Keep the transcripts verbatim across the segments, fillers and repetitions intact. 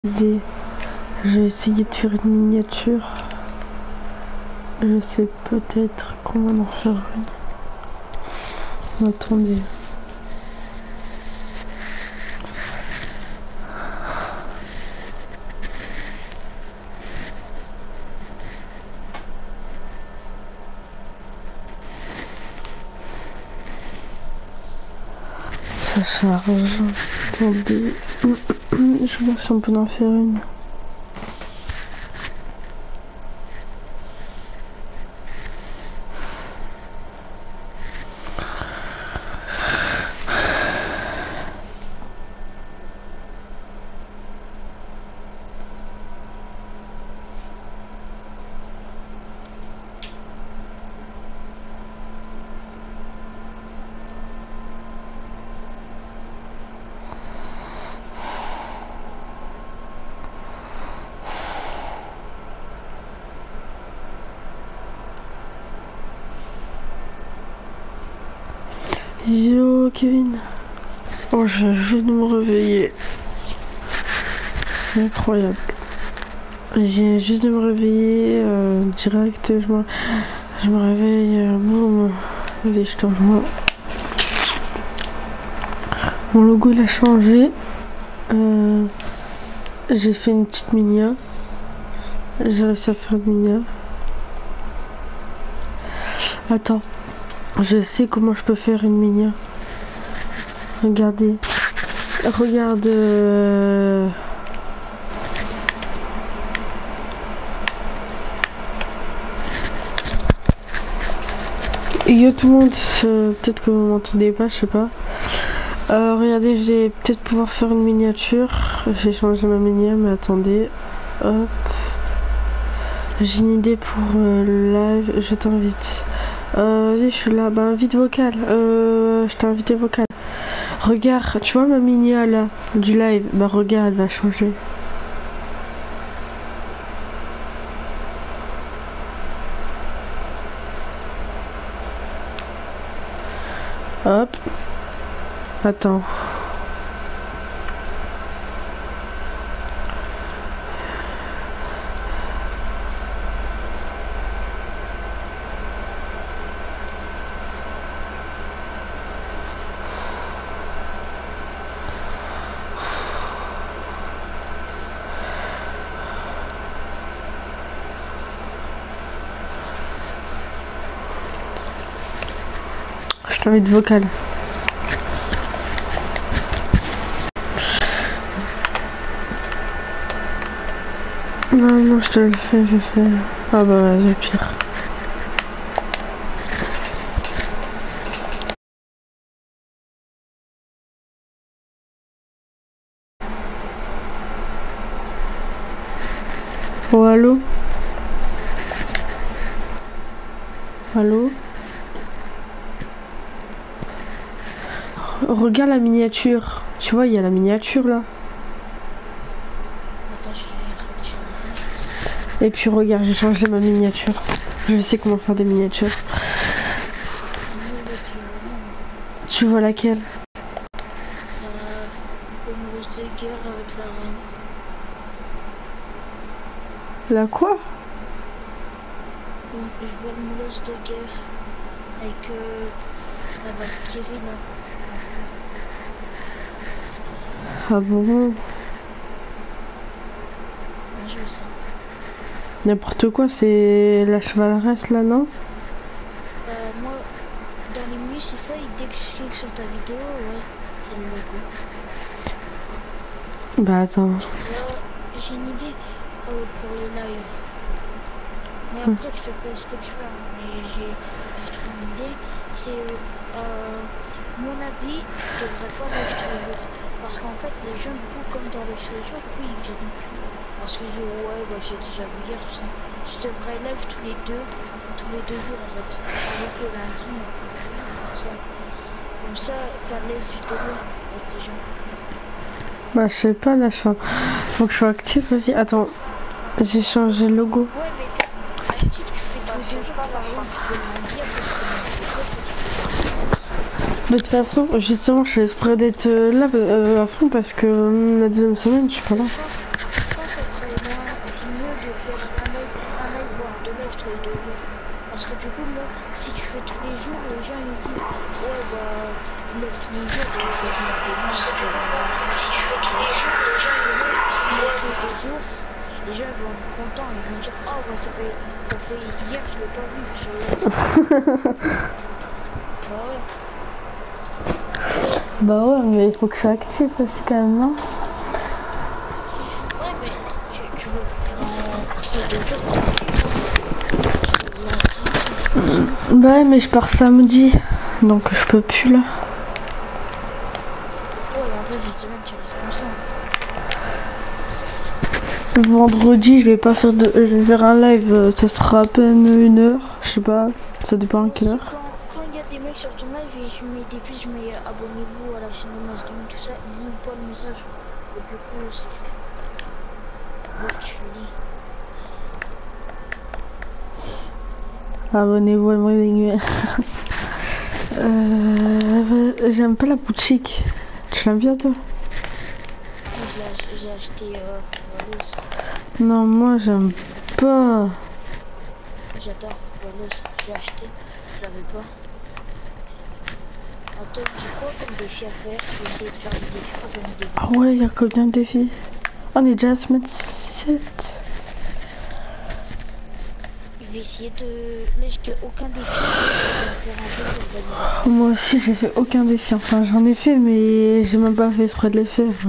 idée. J'ai essayé de faire une miniature. Je sais peut-être comment en faire une. Attendez. Ça charge. Attendez. Je vais voir si on peut en faire une. Yo Kevin. Oh, je viens juste de me réveiller. C'est incroyable. Je viens juste de me réveiller euh, direct. Je me, je me réveille. Euh, boum. Vas-y, je te rejoins. Mon logo il a changé. Euh, J'ai fait une petite minia. J'ai réussi à faire une minia. Attends. Je sais comment je peux faire une minia. Regardez. Regarde. Euh... Yo tout le monde, peut-être que vous m'entendez pas, je sais pas. Euh, regardez, je vais peut-être pouvoir faire une miniature. J'ai changé ma minia, mais attendez. Hop. J'ai une idée pour euh, le live, je t'invite. Euh, vas-y, je suis là. Bah, invite vocal. Euh, je t'ai invité vocal. Regarde, tu vois ma minia là, du live. Bah, regarde, elle va changer. Hop. Attends. Je t'invite vocal. Non, non, je te le fais, je fais. Ah bah vas-y, pire. Oh, allô? Allô? Regarde la miniature. Tu vois, il y a la miniature là. Attends, je vais retirer ça. Et puis regarde, j'ai changé ma miniature. Je sais comment faire des miniatures. Tu vois laquelle? Euh, le mousse de guerre avec la reine. La quoi? Je vois le mousse de guerre avec euh, la Valkyrie là. Ah bon? Ah, je veux ça. N'importe quoi, c'est la chevaleresse là, non? Euh, moi, dans les menus, c'est ça, et dès que je clique sur ta vidéo, ouais, c'est le logo. Bah attends. Là, j'ai une idée euh, pour les lives. Mais après, tu fais pas ce que tu veux, hein. Mais j'ai trouvé une idée. C'est, euh, mon avis, tu devrais pas live tous les jours. Parce qu'en fait, les gens, du coup, comme dans les tous les jours, du coup, ils viennent plus. Parce qu'ils disent, ouais, bah, j'ai déjà vu hier, tout ça. Tu devrais live tous les deux, tous les deux jours, en fait. Alors que lundi, on fait plus, comme ça. Comme ça, ça laisse du délai avec les gens. Bah je sais pas, là, je suis... faut que je sois actif aussi. Attends, j'ai changé le logo. Ouais, mais t'es actif, tu fais tous les deux jours, par exemple, tu peux lundi, après tu peux lundi. Mais de toute façon, justement, je fais exprès d'être euh, là euh, à fond parce que euh, la deuxième semaine, je suis pas là. faire un live, un live, voire deux lives tous les deux jours. Parce que du coup, moi, si tu fais tous les jours, les gens ils se disent, ouais, bah, lève tous les jours, donc je vais venir demain. Parce que si tu fais tous les jours, les gens ils se disent, si tu lèves tous les deux jours, les gens vont être contents, ils vont dire, oh, bah, ça fait, ça fait hier, je l'ai pas vu. Je... bah ouais. Bah ouais, mais il faut que je sois actif aussi quand même, non? Ouais, mais tu, tu veux dans deux jours, ça Bah ouais, mais je pars samedi, donc je peux plus là. ouais, en vrai, cette semaine, tu restes comme ça. Vendredi, je vais pas faire de, je vais faire un live, ce sera à peine une heure, je sais pas, ça dépend à quelle heure. Quand, quand il y a des mecs sur ton live, je mets des puces, je mets abonnez-vous à la chaîne de Mas Gaming, tout ça, ils lisent pas le message. Et du coup, c'est fait. Ouais, tu le lis. Abonnez-vous à moi. euh, J'aime pas la boutique. Tu l'aimes bien toi? J'ai acheté euh, Footballeuse. Non, moi j'aime pas. J'adore Footballeuse. J'ai acheté, je l'avais pas. Attends, j'ai quoi comme défi à faire? Je vais essayer de faire des défis pour gagner des défis. Ah ouais, il y a combien de défis? On est déjà à semaine sept. Je vais essayer de... Là, j'ai aucun défi, je vais essayer de faire un peu pour gagner. Moi aussi, j'ai fait aucun défi. Enfin, j'en ai fait, mais j'ai même pas fait exprès de les faire. Euh...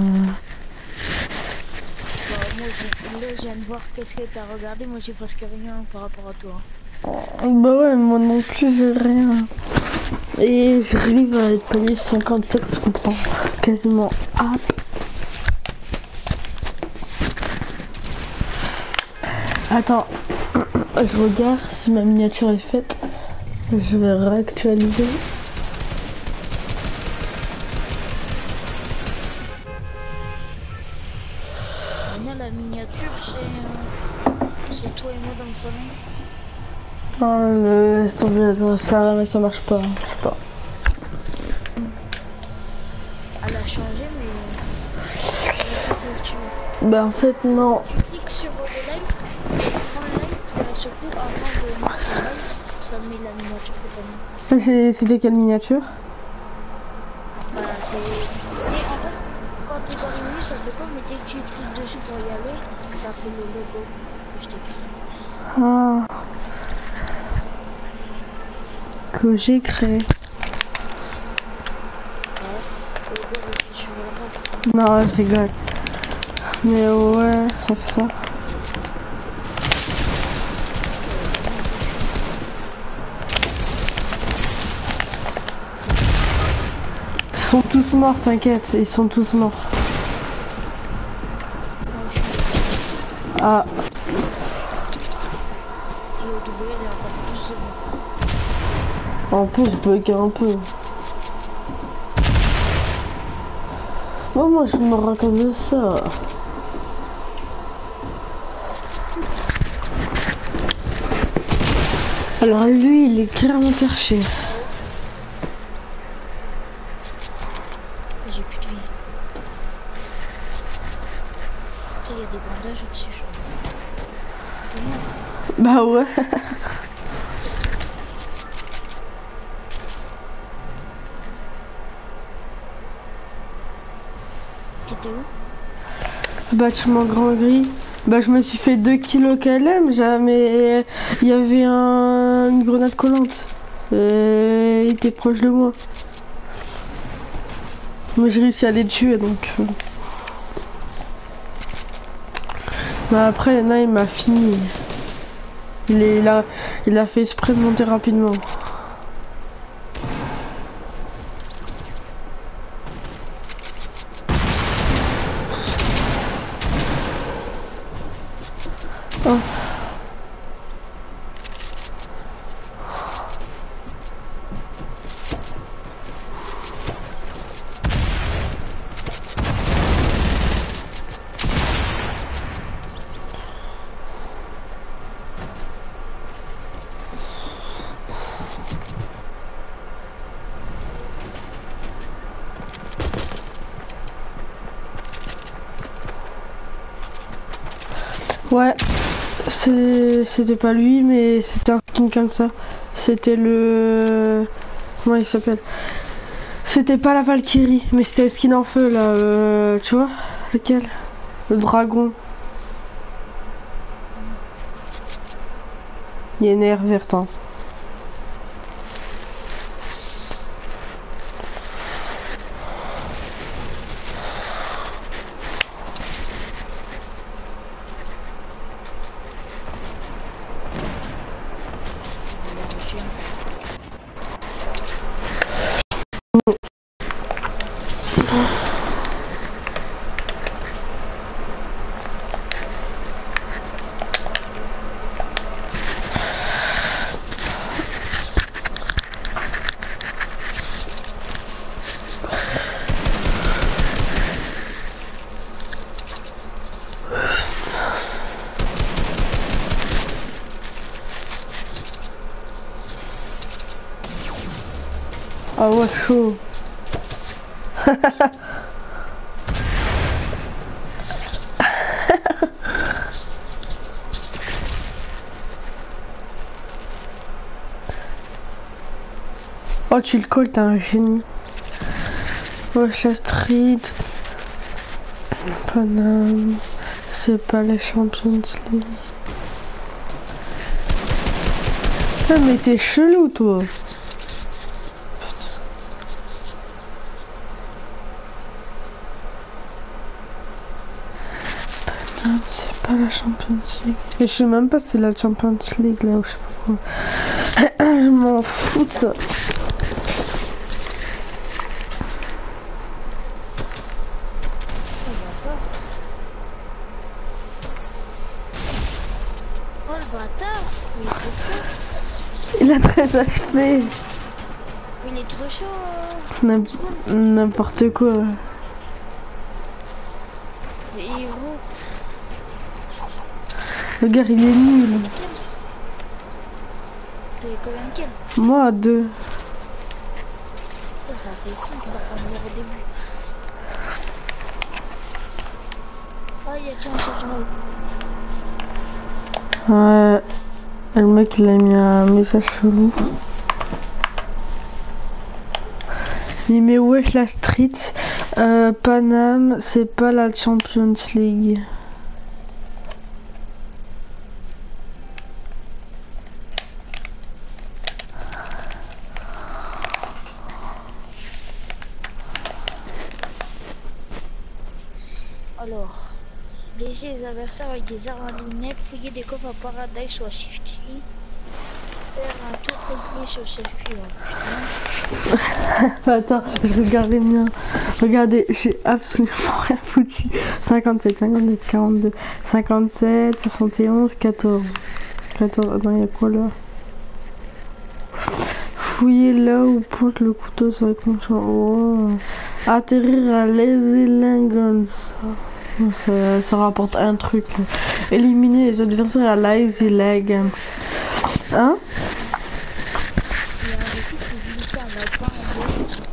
Bah, moi, là, je viens de voir qu'est-ce que t'as regardé. Moi, j'ai presque rien par rapport à toi. Bah ouais, moi non plus, j'ai rien. Et j'arrive à être payé cinquante-sept, je comprends quasiment. Ah. Attends, je regarde si ma miniature est faite. Je vais réactualiser. Moi, la miniature, c'est euh, c'est toi et moi dans le salon. Oh, le... laisse tomber, ça, mais ça marche pas, je sais pas. Elle a changé, mais tu veux faire que tu veux. Bah en fait non. Tu cliques sur le live, tu prends le live, et à ce coup, avant de mettre le live, ça met la miniature que t'as mis. C'était quelle miniature? Voilà, c'est... Et en fait, quand t'es dans les menus, ça fait pas, mais dès que tu cliques dessus pour y aller, ça fait le logo que je t'ai créé. Ah. Que j'ai créé. Non, je rigole. Mais ouais, ça fait ça. Ils sont tous morts, t'inquiète, ils sont tous morts. Ah. En plus, je bug un peu. Oh, moi, je me raconte de ça. Alors lui, il est clairement perché. J'ai plus de vie. Il y a des bandages au-dessus, je crois. Bah ouais. T'étais où? Bâtiment grand gris. Bah je me suis fait deux kilos K L M, mais il y avait un... une grenade collante. Et il était proche de moi. Moi j'ai réussi à les tuer donc. Bah après il y en a, il m'a fini. Il, est, il, a, il a fait exprès de monter rapidement. Oh. Ouais, C'est- C'était pas lui, mais c'était un skin comme ça. C'était le... Comment il s'appelle? C'était pas la Valkyrie, mais c'était le skin en feu, là. Euh, tu vois? Lequel? Le dragon. Il y a une air verte, hein. Ah ouais, chaud. Oh, tu le colles, t'es un génie. Wesh, la street. Paname. C'est pas les Champions League. Ah, mais t'es chelou, toi. Paname, c'est pas la Champions League. Et je sais même pas si c'est la Champions League, là, ou je sais pas quoi. Je m'en fous de ça. Oh le bâtard, il est trop chaud. Il a treize H P. Il est trop chaud. N'im- N'importe quoi. Les héros. Le gars, il est nul. T'es combien de kills? Moi, à deux. Ça, ça fait cinq là pour venir au début. Oh, il y a qui en charge de Ouais. Le mec, il a mis un message chelou. Il met wesh la street. Euh, Paname, c'est pas la Champions League. Alors, laissez les adversaires avec des armes à lunettes, essayer des coffres à Paradise ou à Shifty. Faire un tour complet sur celui-là. Putain. Attends, je regarde les miens. Regardez, j'ai absolument rien foutu. cinquante-sept, cinquante-sept, quarante-deux, cinquante-sept, soixante et onze, quatorze. quatorze, attends, il y a quoi là? Fouiller là où pointe le couteau sur le comptoir. Oh. Atterrir à Lazy Langons. Ça, ça rapporte un truc. Éliminer les adversaires à Lazy Langons. Hein? Il y a un défi, c'est visiter un alpin en ouest.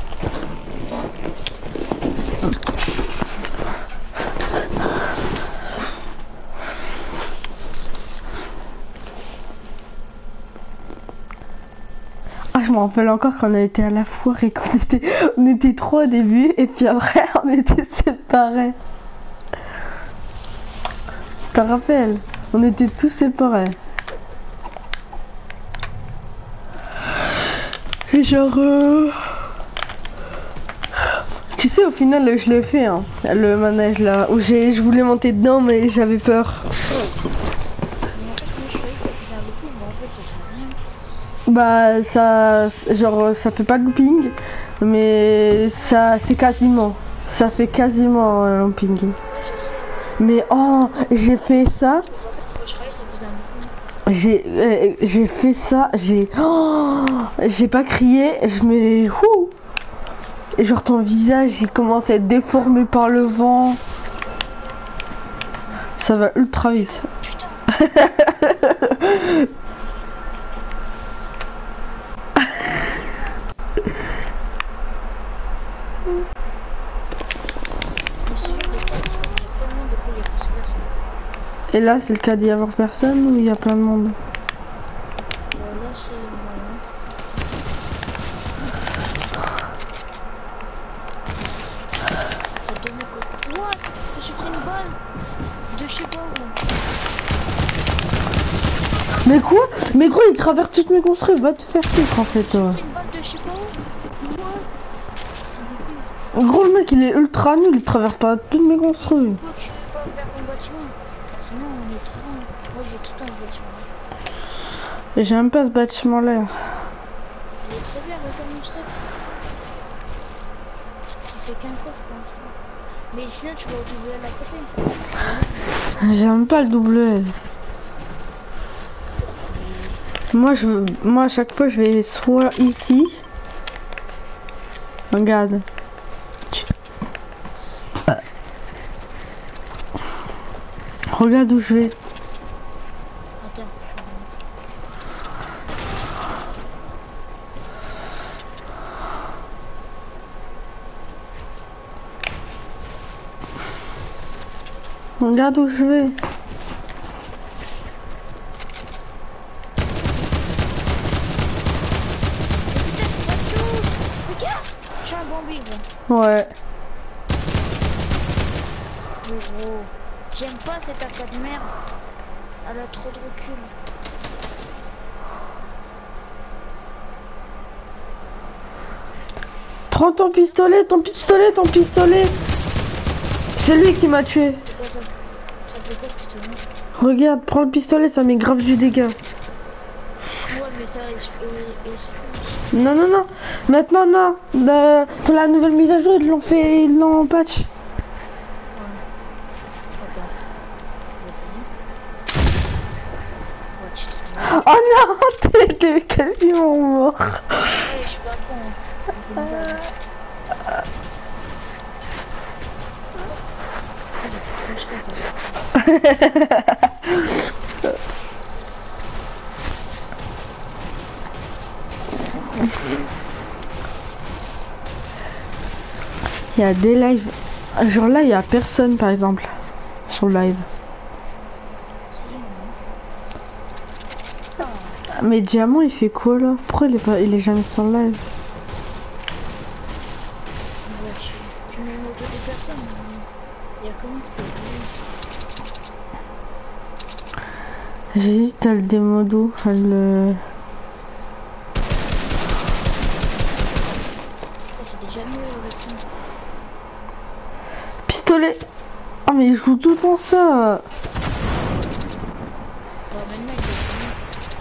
Ah, je me rappelle encore quand on a été à la foire et qu'on était, on était trois au début et puis après on était séparés. T'en rappelles? On était tous séparés. Et genre... Euh... Tu sais, au final, je l'ai fait, hein, le manège là, où j'ai, je voulais monter dedans mais j'avais peur. Mais en fait, moi je croyais que ça faisait un looping, mais en fait, ça fait rien. Bah ça, genre ça fait pas de looping, mais ça c'est quasiment, ça fait quasiment un looping. Ouais, je sais. Mais oh, j'ai fait ça, Moi je croyais que ça faisait un looping. j'ai euh, j'ai fait ça, j'ai oh, j'ai pas crié, je me ouh, et genre ton visage il commence à être déformé par le vent. Ça va ultra vite. Putain. Et là, c'est le cas d'y avoir personne ou il y a plein de monde? Euh, là, c'est moyen. Deux mecs. What? J'ai pris une balle de je sais pas où. Mais quoi? Mais quoi, il traverse toutes mes construits, va te faire foutre en fait. toi. J'ai pris une balle de je sais pas où. What? Gros, le mec il est ultra nul, il traverse pas toutes mes construits. Pourquoi tu peux pas faire ton bâtiment? Sinon, on est trop loin. Moi, j'ai tout un bâtiment. Et j'aime pas ce bâtiment là. Il est très bien, regarde mon stuff. Il fait qu'un coffre pour l'instant. Mais sinon, tu vas au double L à côté. J'aime pas le double L. Moi, je, moi, à chaque fois, je vais soit ici. Regarde. Tu- Euh. Regarde où je vais. Attends. Regarde où je vais. Regarde, je suis un bambi, gros. Ouais. Mais gros, j'aime pas cette A K de merde. Elle a trop de recul. Prends ton pistolet, ton pistolet, ton pistolet. C'est lui qui m'a tué. C'est quoi ça? Ça fait quoi, pistolet? Regarde, prends le pistolet, ça met grave du dégât. Ouais, mais ça, il se il se fout. Non, non, non. Maintenant, non. Le- pour la nouvelle mise à jour, ils l'ont fait, ils l'ont patch. Ouais. Attends. On va essayer. Ouais, tu te trompes. Oh non, t'es t'es quasiment mort. Ouais, je suis pas con. Hein. On peut me battre. Je suis content. Il y a des lives. Genre là, il y a personne par exemple sur le live. Si, non. Ah, Mais Diamant, il fait quoi là? Pourquoi il est, pas, il est jamais sur le live? ouais, tu, tu mets une auto des personnes. Il y a comment que J'hésite à le démodo, à le... c'est déjà mieux avec ça. Pistolet. Ah mais il joue tout le temps ça. Bon, maintenant il est fini.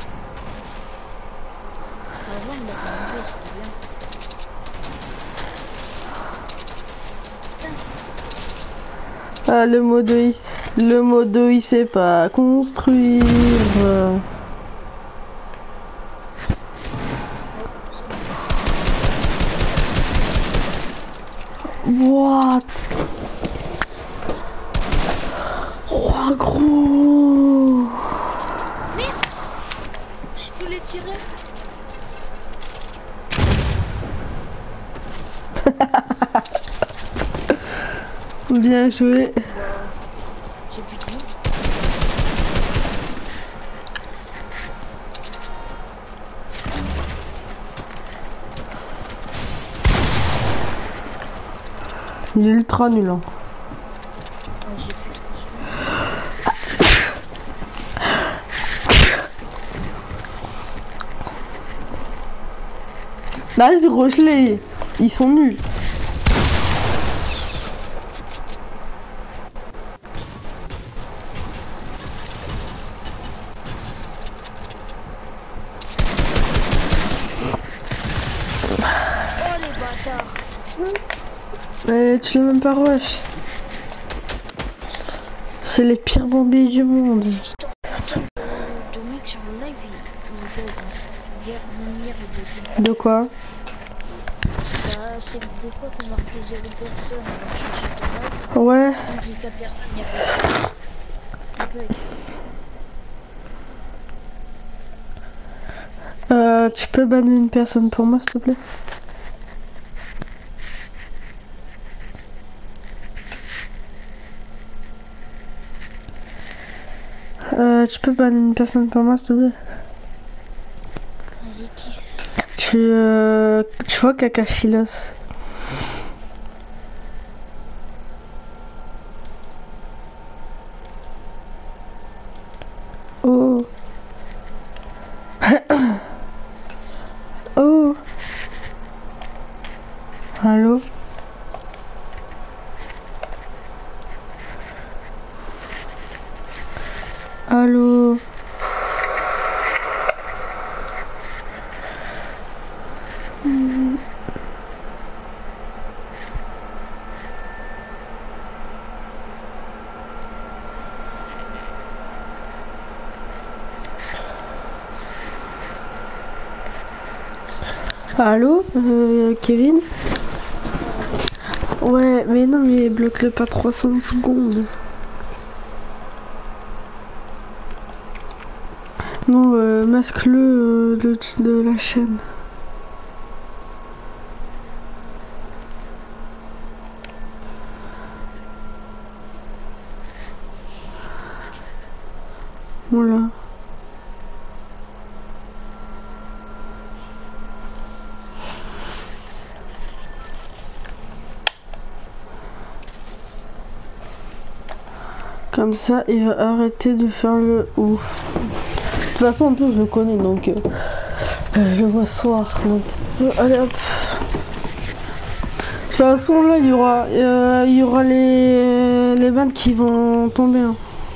Avant il a fait c'était bien. Ah, le modo, il... le modo, il sait pas construire. What? Oh gros. Merde! Je peux les tirer? Bien joué. J'ai plus de temps. Il est ultra nul. Hein. Ouais, j'ai plus de temps. Vas-y, Rochelet. Ils sont nuls. Oh les bâtards! Mais tu l'as même pas rush. C'est les pires bombiers du monde. Putain, putain de, de mec sur le live, il, il bug. Hein. Hier, même hier, il bug. De quoi? Bah, c'est des fois qu'on marque les zéro personnes, alors je suis sur ton live. Ouais. Si on dit quatre personnes, il y a personne. Il bug. Euh, tu peux banner une personne pour moi, s'il te plaît? Euh, tu peux banner une personne pour moi, s'il te plaît? Vas-y, qui? Tu, euh, tu vois Kakashilos? Oh. Oh. Allô? Allô? Hmm. Allô? Euh, Kevin? Ouais, mais non, mais bloque-le pas trois cents secondes. Non, euh, masque-le euh, le titre de la chaîne. Voilà. Comme ça, il va arrêter de faire le ouf. De toute façon, en plus, je le connais, donc euh, je le vois ce soir. Donc, euh, allez hop. De toute façon, là, il y aura, euh, il y aura les, les vannes qui vont tomber. Hein.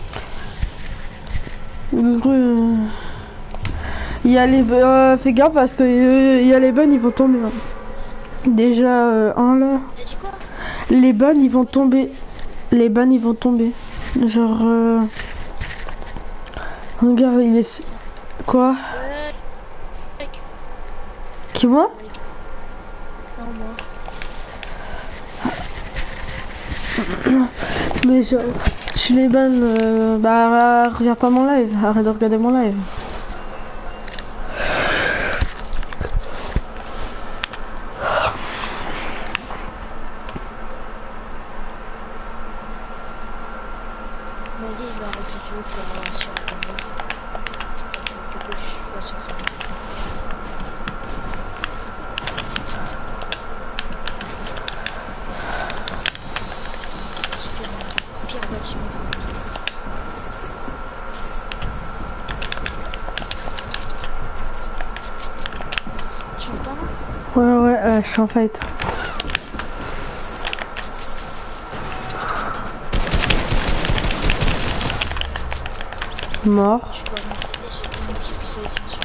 Donc, euh, il y a les, euh, fais gaffe parce que euh, il y a les vannes, ils vont tomber. Hein. Déjà, euh, un là. Les vannes, ils vont tomber. Les vannes, ils vont tomber. Genre, euh... regarde, il est. Quoi? Qui, moi? Non, moi. Mais je, tu les bannes, euh, bah regarde pas mon live, arrête de regarder mon live. Vas-y, je vais arrêter tout pour voir sur la caméra. Du coup, je suis pas sur ça. Pire bâtiment. Tu entends là? Ouais, ouais, euh, je suis en fight. Mort. Tu peux remonter sur ton équipe, c'est essentiel.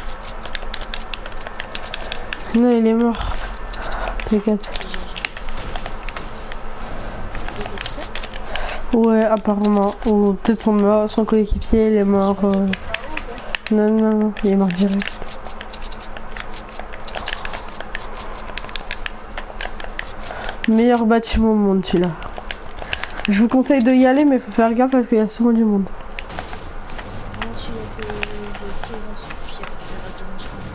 Non, il est mort. T'inquiète. Il était seul? Ouais, apparemment. Ou peut-être son mort, son coéquipier, il est mort. Euh... Non, non, non, il est mort direct. Meilleur bâtiment au monde, celui-là. Je vous conseille de y aller, mais il faut faire gaffe parce qu'il y a souvent du monde. Moi, celui-là que je tire, c'est le pire. Je vais rater mon spawn.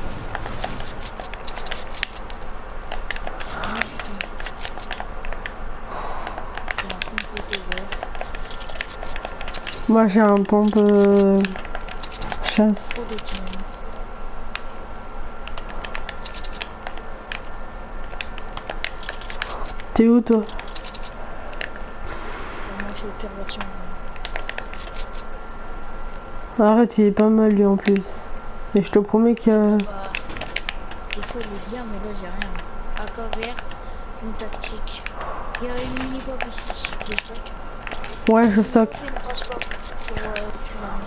Moi, j'ai un pompe euh... chasse. Trop de dynamite. T'es où, toi? Moi, je suis au pire bâtiment. Arrête, il est pas mal, lui, en plus. Et je te promets qu'il y a... Bah, il faut le bien, mais là, j'ai rien. Accord verte, une tactique. Il y a une mini-pop ici, je stock. Ouais, je stocke. Une transport pour euh, tuer l'armée.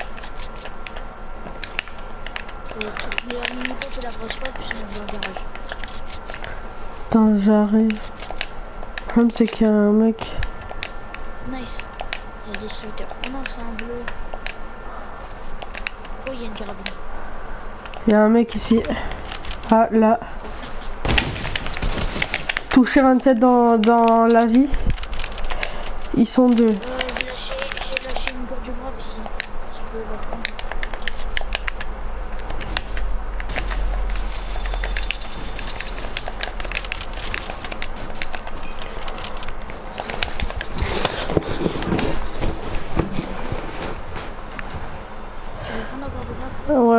C'est tout. Il y a la mini-pop et la transport, puis sinon dans le garage. Attends, j'arrive. Le problème, c'est qu'il y a un mec. Nice. Il y a des destructeurs. Oh non, c'est un bleu. Oh, il y a une carabine. Il y a un mec ici. Ah, là. Touché vingt-sept dans, dans la vie. Ils sont deux. Euh, j'ai lâché, j'ai lâché une corde du bras ici. Je peux la prendre.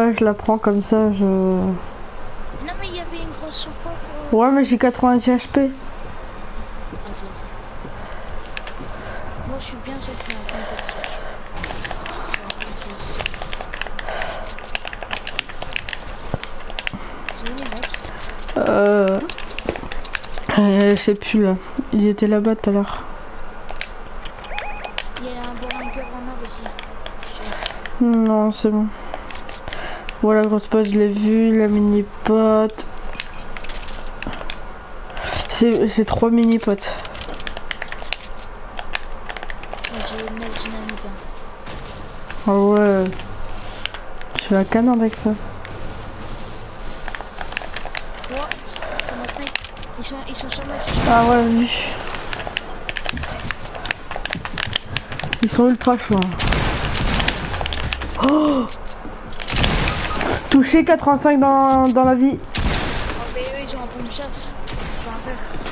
Ouais, je la prends comme ça, je... Non mais il y avait une grosse support. Euh... Ouais, mais j'ai quatre-vingt-dix H P. Vas-y, vas-y. Moi je suis bien sûr que un c'est où les mecs? Euh... euh... Je sais plus là. Ils étaient là-bas tout à l'heure. Il y a un bon bunker en or aussi. Non, c'est bon. Voilà, la grosse pote, je l'ai vu. La mini pote. C'est trois mini potes. J'ai neuf dynamique. Hein. Ah ouais. Je suis la canne avec ça. What? Ça m'a snipe. Ils sont, ils sont sur moi. Ah ouais, oui. Ils sont ultra chauds. Oh, touché quatre-vingt-cinq dans, dans la vie. Oh mais eux ils ont un peu de chasse. Enfin, un peu.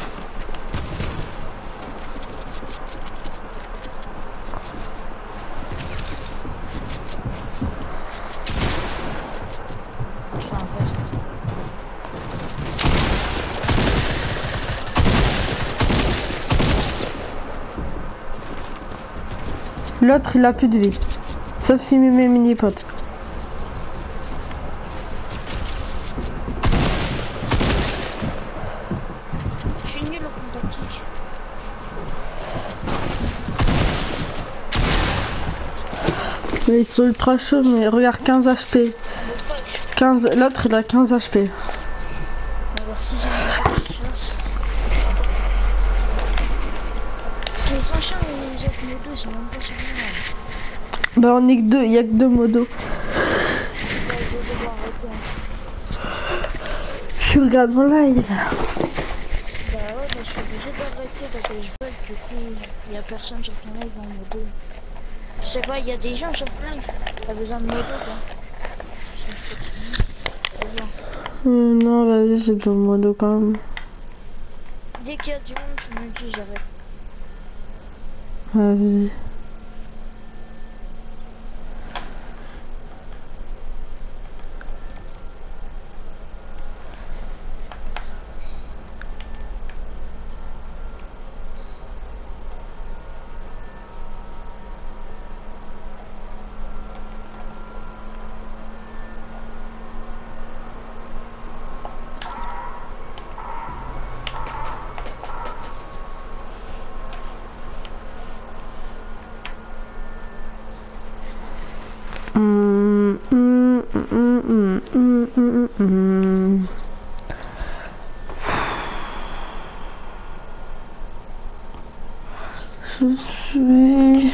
L'autre il a plus de vie. Sauf si mes mini potes. Je suis nul au contact. Mais ils sont ultra chauds, mais regarde quinze H P. quinze, l'autre il a quinze H P. Alors si j'ai une chance. Mais ils sont chiants les autres modos, ils sont même pas sur moi. Bah on est que deux, il y a que deux modos. Je regarde mon live. Bah ouais, bah je suis obligé d'arrêter parce que je veux, du coup il y a personne sur ton live en modo. Je sais pas, il y a des gens sur ton live, t'as besoin de modo quoi. Euh, non, vas-y, j'ai besoin de modo quand même. Dès qu'il y a du monde, tu me dis j'arrête. Vas-y. Hum, hum, hum, hum, hum, hum, hum. Je suis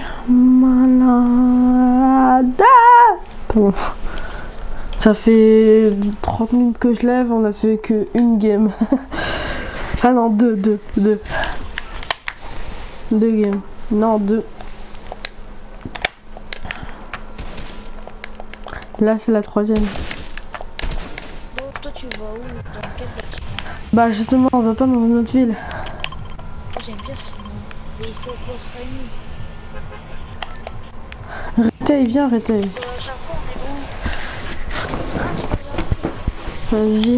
malade. Pardon. Ça fait trente minutes que je lève, on a fait que une game. Ah non, deux, deux, deux. Deux games. Non, deux. Là, c'est la troisième. Bon, toi, tu vas où? Dans quel bâtiment? Bah, justement, on va pas dans une autre ville. J'aime bien sinon. Mais il faut qu'on se réunisse. Réteil, viens, Réteil. Euh, chaque fois, on est bon. Ah, tu peux là. Vas-y.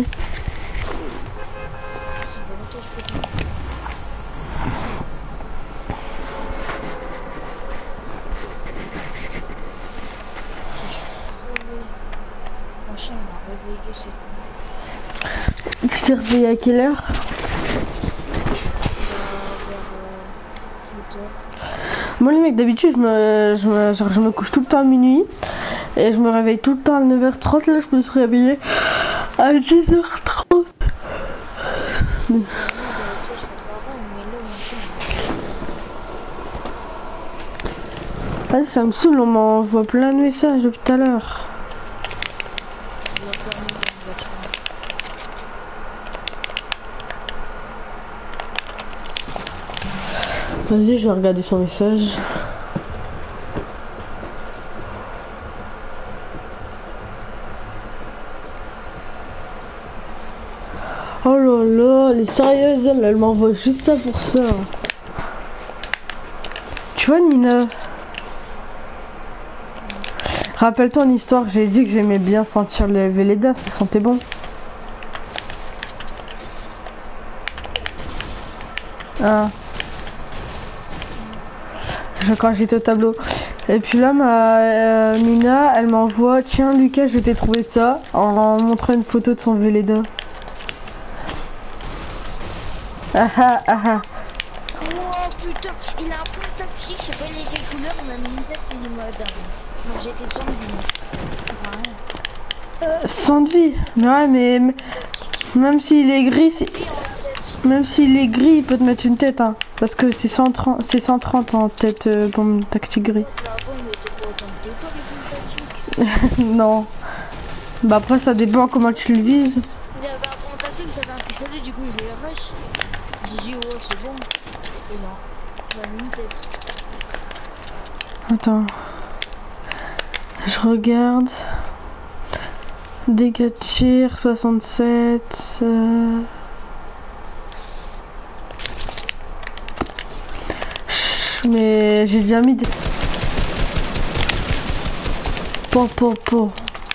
C'est bon, toi, je peux te... Je suis crevé. Mon chien m'a réveillé, c'est con. Tu t'es réveillé à quelle heure? Moi les mecs d'habitude je me, je, me, genre, je me couche tout le temps à minuit et je me réveille tout le temps à neuf heures trente. Là je me suis réveillée à dix heures trente. Ah, ça me saoule, on m'envoie plein de messages depuis tout à l'heure. Vas-y, je vais regarder son message. Oh là là, elle est sérieuse, elle, elle m'envoie juste ça pour ça. Tu vois, Nina? Rappelle-toi une histoire, j'ai dit que j'aimais bien sentir le Velleda, ça sentait bon. Ah. Quand j'étais au tableau. Et puis là, ma euh, Mina, elle m'envoie, tiens Lucas, je t'ai trouvé ça, en montrant une photo de son Velleda. Ah ah ah ah. Oh putain, il a un plan tactique, c'est pas une quelle couleur, on a mis une tête et une mode. Donc j'étais sans vie. Ouais. Euh, sans de vie. Ouais, mais même s'il est gris, c'est... même s'il est gris, il peut te mettre une tête, hein. Parce que c'est cent trente, c'est cent trente en tête euh, bombe tactique gris. Non. Bah après ça dépend comment tu le vises. Il avait un plan tactique, vous avez un pistolet, du coup il est rush. J'ai dit ouais c'est bon. Et non, il a mis une tête. Attends. Je regarde. Dégâts de tir, soixante-sept. Euh... Mais j'ai déjà mis des... Po, po, po.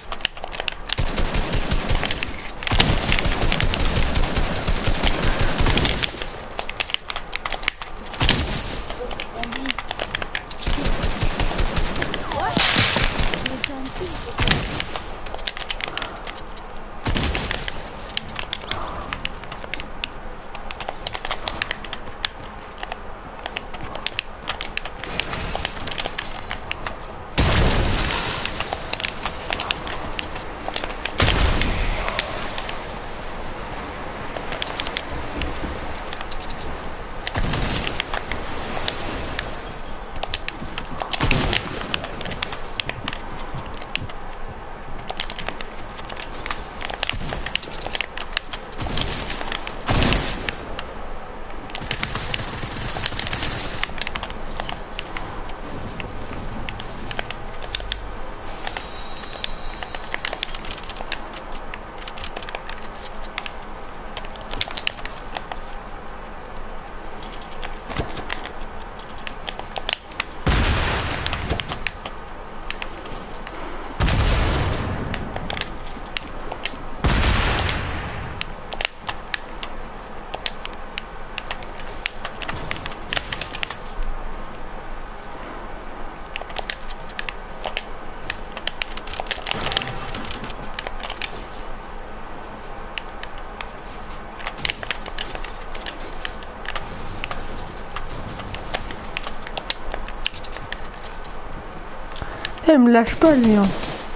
Eh, me lâche pas lui, hein.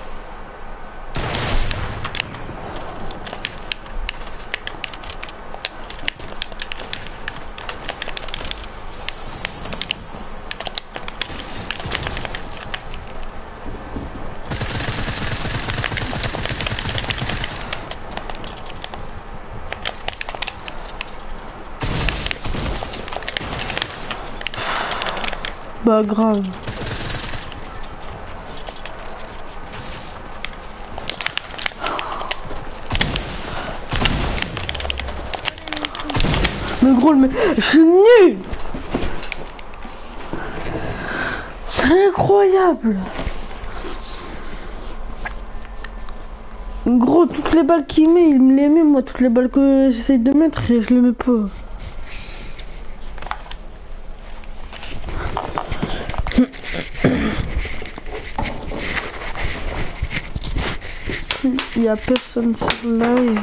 Bah grave. Mais gros, mais je suis nul. C'est incroyable. Gros, toutes les balles qu'il met, il me les met. Moi, toutes les balles que j'essaye de mettre, je les mets pas. Il y a personne sur live.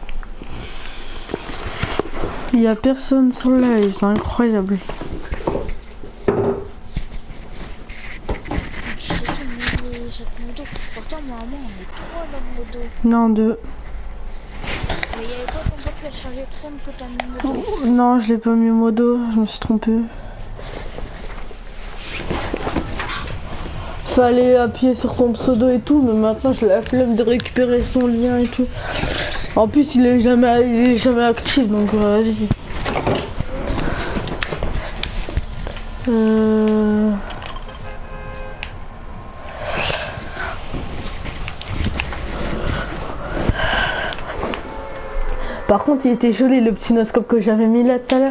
Il y a personne sur live, c'est incroyable. moto. Non, deux. Mais il y avait pas ton pote qui a changé de fond que t'as mis moto. Non, je l'ai pas mis au modo, je me suis trompée. Fallait appuyer sur son pseudo et tout, mais maintenant j'ai la flemme de récupérer son lien et tout. En plus, il est jamais, il est jamais actif, donc euh, vas-y. Euh... Par contre, il était joli le petit noscope que j'avais mis là tout à l'heure.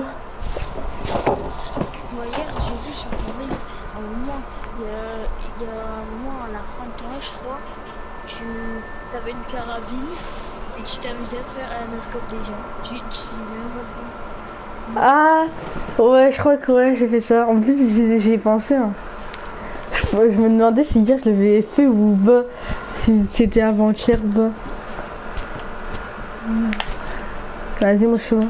Moi hier j'ai vu sur ton live, à un moment, il y a, il y a un moment à la fin de ton live, je crois, tu avais une carabine et tu t'amusais à faire un noscope des gens. Tu utilises même pas le bon. Ah ouais, je crois que ouais, j'ai fait ça. En plus, j'y j'y ai pensé. Hein. Je, je me demandais si hier je l'avais fait ou bah, si c'était avant-hier bah. Vas-y, mon chemin.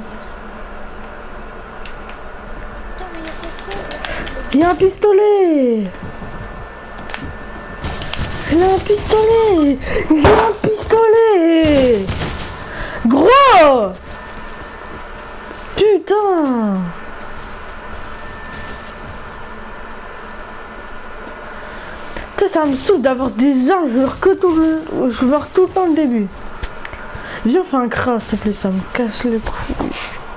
Putain, mais il y a pas de quoi. Il y a un pistolet. Il y a un pistolet. Il y a un pistolet. Gros. Putain. Putain, ça me saoule d'avoir des armes. Je leur que tout le... Je meurs tout le temps le début. Viens, fais un crash, s'il te plaît, ça me casse les couilles.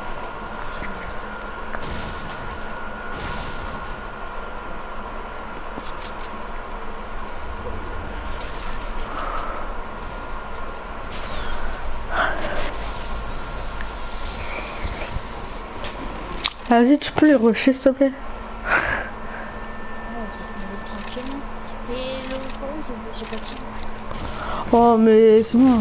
Vas-y, tu peux les rusher, s'il te plaît. Tranquillement. Et le problème, c'est que j'ai pas de tir. Oh, mais c'est bon.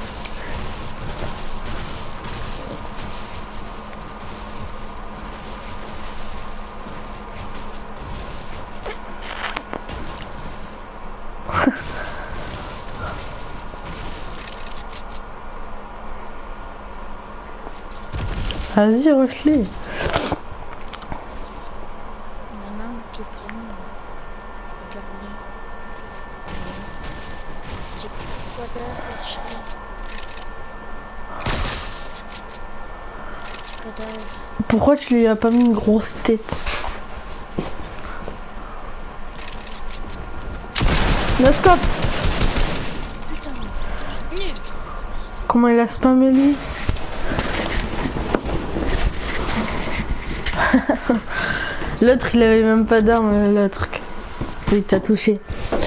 Vas-y, rush-les. Il y en a un qui est vraiment regardez. J'ai pas d'air pour tirer. J'ai pas d'air. Pourquoi tu lui as pas mis une grosse tête? Noscope. Putain, nul. Comment il a spammé lui? L'autre il avait même pas d'arme, l'autre. Il t'a touché.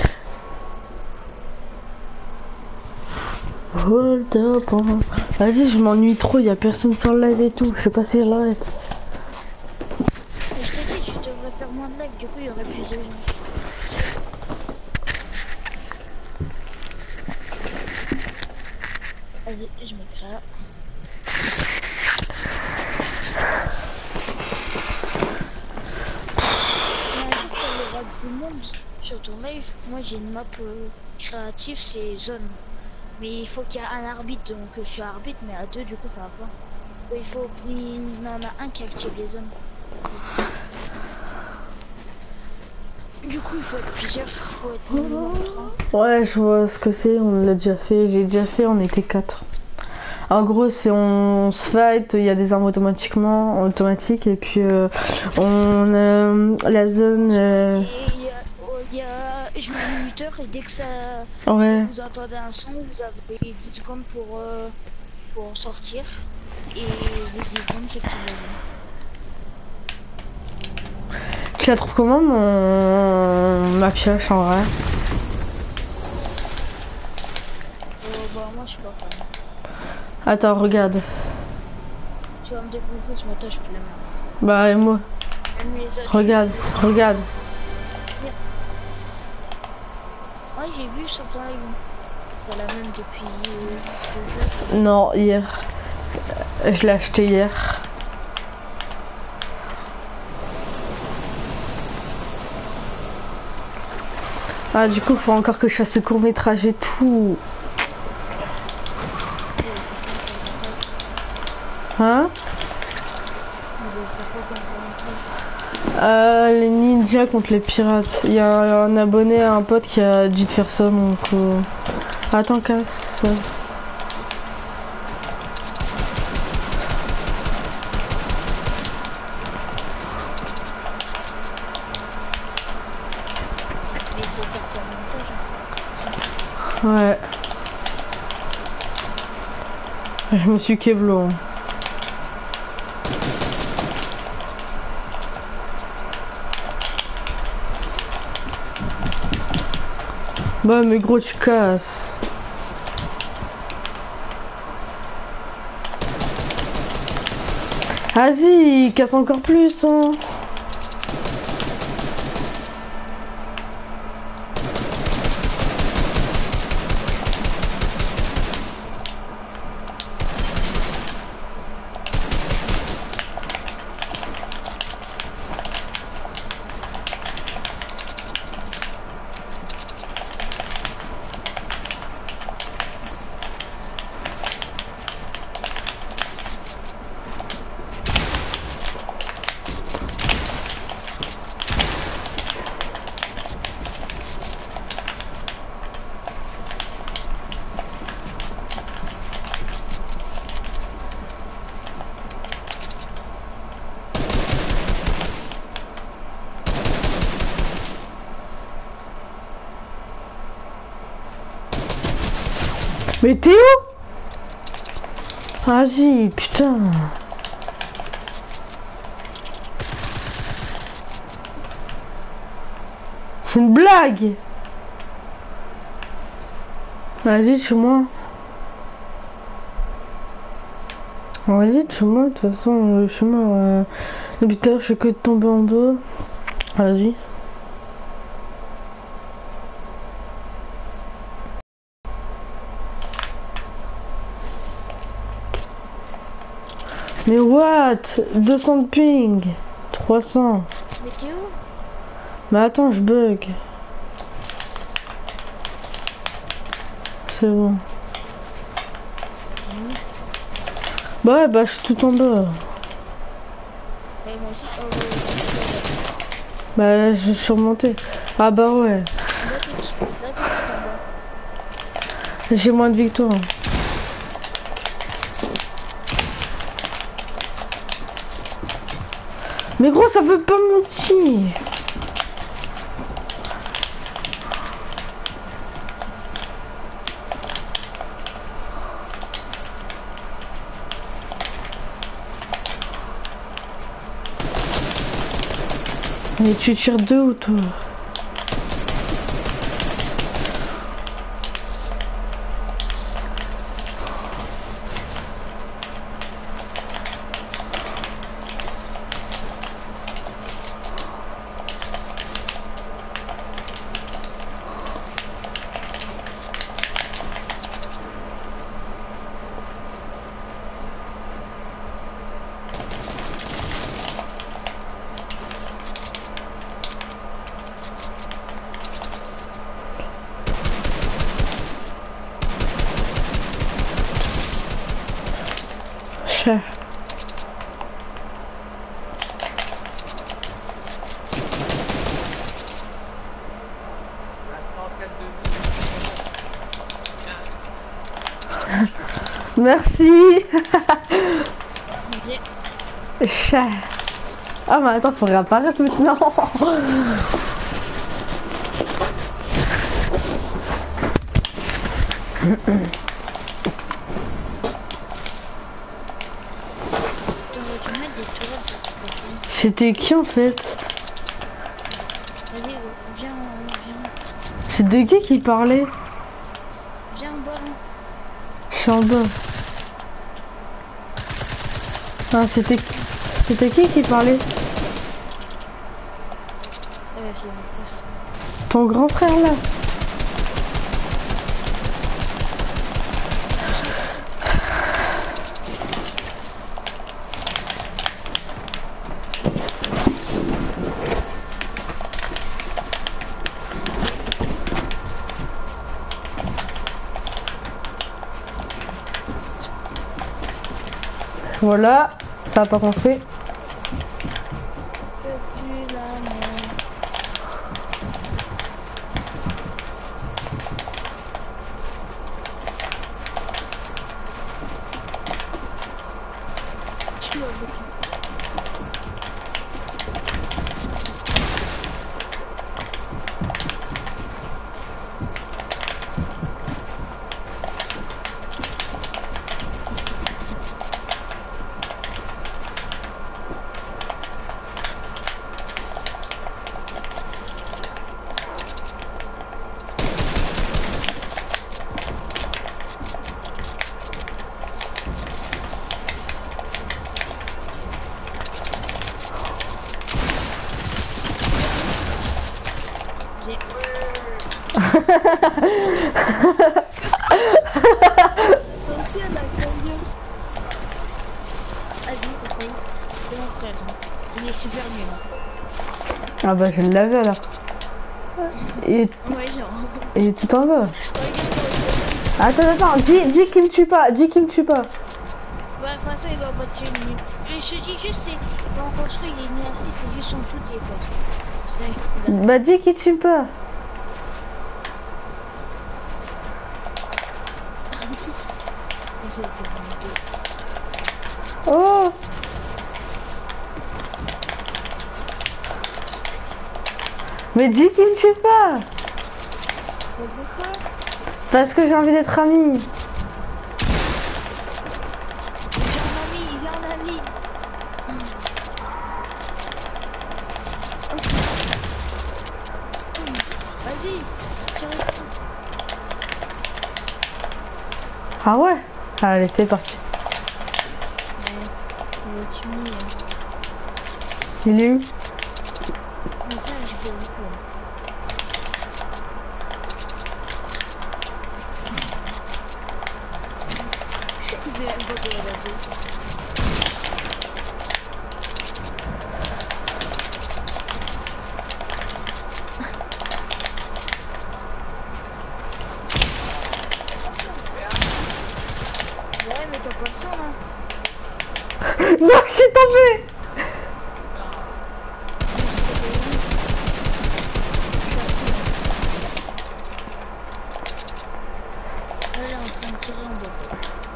Hold up. Vas-y, je m'ennuie trop, il y a personne sur le live et tout. Je sais pas si je l'arrête. Mais je t'ai dit, tu devrais faire moins de live, du coup il y aurait plus de gens. Vas-y, je m'écris là. Mais un jour pour le roi des mondes sur ton live, moi j'ai une map euh, créative, c'est zone. Mais il faut qu'il y ait un arbitre, donc je suis arbitre, mais à deux du coup ça va pas. Il faut qu'il y en a un qui active les zones. Du coup il faut être plusieurs, il faut être minimum trois. Ouais, je vois ce que c'est, on l'a déjà fait, j'ai déjà fait, on était quatre. En gros, c'est on se fight, il y a des armes automatiquement, automatiques, et puis euh, on euh, la zone. Euh... Et il y a, oh, il y a, je mets un minuteur et dès que ça, Ouais. vous entendez un son, vous avez dix secondes pour euh, pour sortir et les dix secondes c'est petit la zone. Tu la trouves comment mon ma pioche en vrai? Euh, bah moi je suis pas fan. Attends, regarde. Tu vas me défoncer ce matin, je peux la mettre. Bah et moi. Même les autres, Regarde, je- regarde. Ouais, j'ai vu sur ton live. T'as la même depuis euh, deux jours. Non, hier. Euh, Je l'ai acheté hier. Ah du coup faut encore que je fasse ce court métrage et tout. Hein? Vous avez fait quoi comme truc? Euh, les ninjas contre les pirates. Il y a un, un abonné à un pote qui a dit de faire ça donc... Euh... Attends, casse. Ouais. Mais il faut faire faire le montage. Hein. Ouais. Je me suis keblo. Bah mais gros tu casses. Vas-y, il casse encore plus hein. Mais t'es où? Vas-y, putain. C'est une blague. Vas-y, chez moi. Vas-y, chez moi, de toute façon, le chemin, euh, depuis tout à l'heure, je fais que de tomber en bas. Vas-y. Mais what? deux cents de ping. trois cents. Mais t'es où? Mais attends, je bug. C'est bon. T'es où? Bah ouais, bah je suis tout en bas. Ouais, moi aussi, oh, ouais, ouais. Bah je suis remonté. Ah bah ouais. Là, tout, là, tout est en bas. J'ai moins de victoires. Mais gros, ça veut pas monter. Mais tu tires deux ou toi? Cher. Merci. Cher. Ah mais attends, faut réapparaître maintenant. C'était qui en fait? Vas-y, viens, viens. C'est de qui qui parlait? Viens en bas, là. Je suis en bas. Ah, c'était c'était qui qui parlait? Ouais, c'est mon frère. Ton grand frère là? Voilà, ça a pas construit. Attention à la cagnotte. Vas-y, essaye. C'est mon frère. Il est super nul. Ah bah je l'avais alors. Et, Ouais, genre. et tout en bas. Regarde, regarde. Attends, attends, dis, dis qu'il me tue pas, dis qu'il me tue pas. Ouais, enfin ça il va pas tuer une minute. Je te dis juste, c'est en construit, il est inertie, c'est juste son foot et quoi. C'est. Bah dis qu'il tue pas. C'est Oh. Mais dis qu'il me tue pas. pourquoi? Parce que j'ai envie d'être ami. J'ai un ami, il a un ami. Vas-y, sur le coup. Ah ouais. Allez, c'est parti. Ouais, il va tuer. Il est où? Mais ça, je peux beaucoup. J'ai même pas de regarder. Ouais, mais t'as pas de son là. Non, je suis tombé. Je sais pas où. Ça se trouve. Elle est en train de tirer en bas.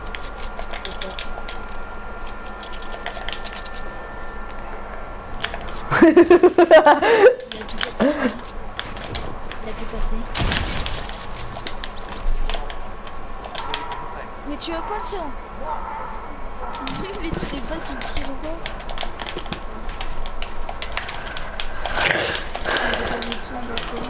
Il a tout cassé. Il a tout cassé. Mais tu as pas de son. Mais tu sais pas s'il tire ou pas. J'ai pas mis de son d'accord.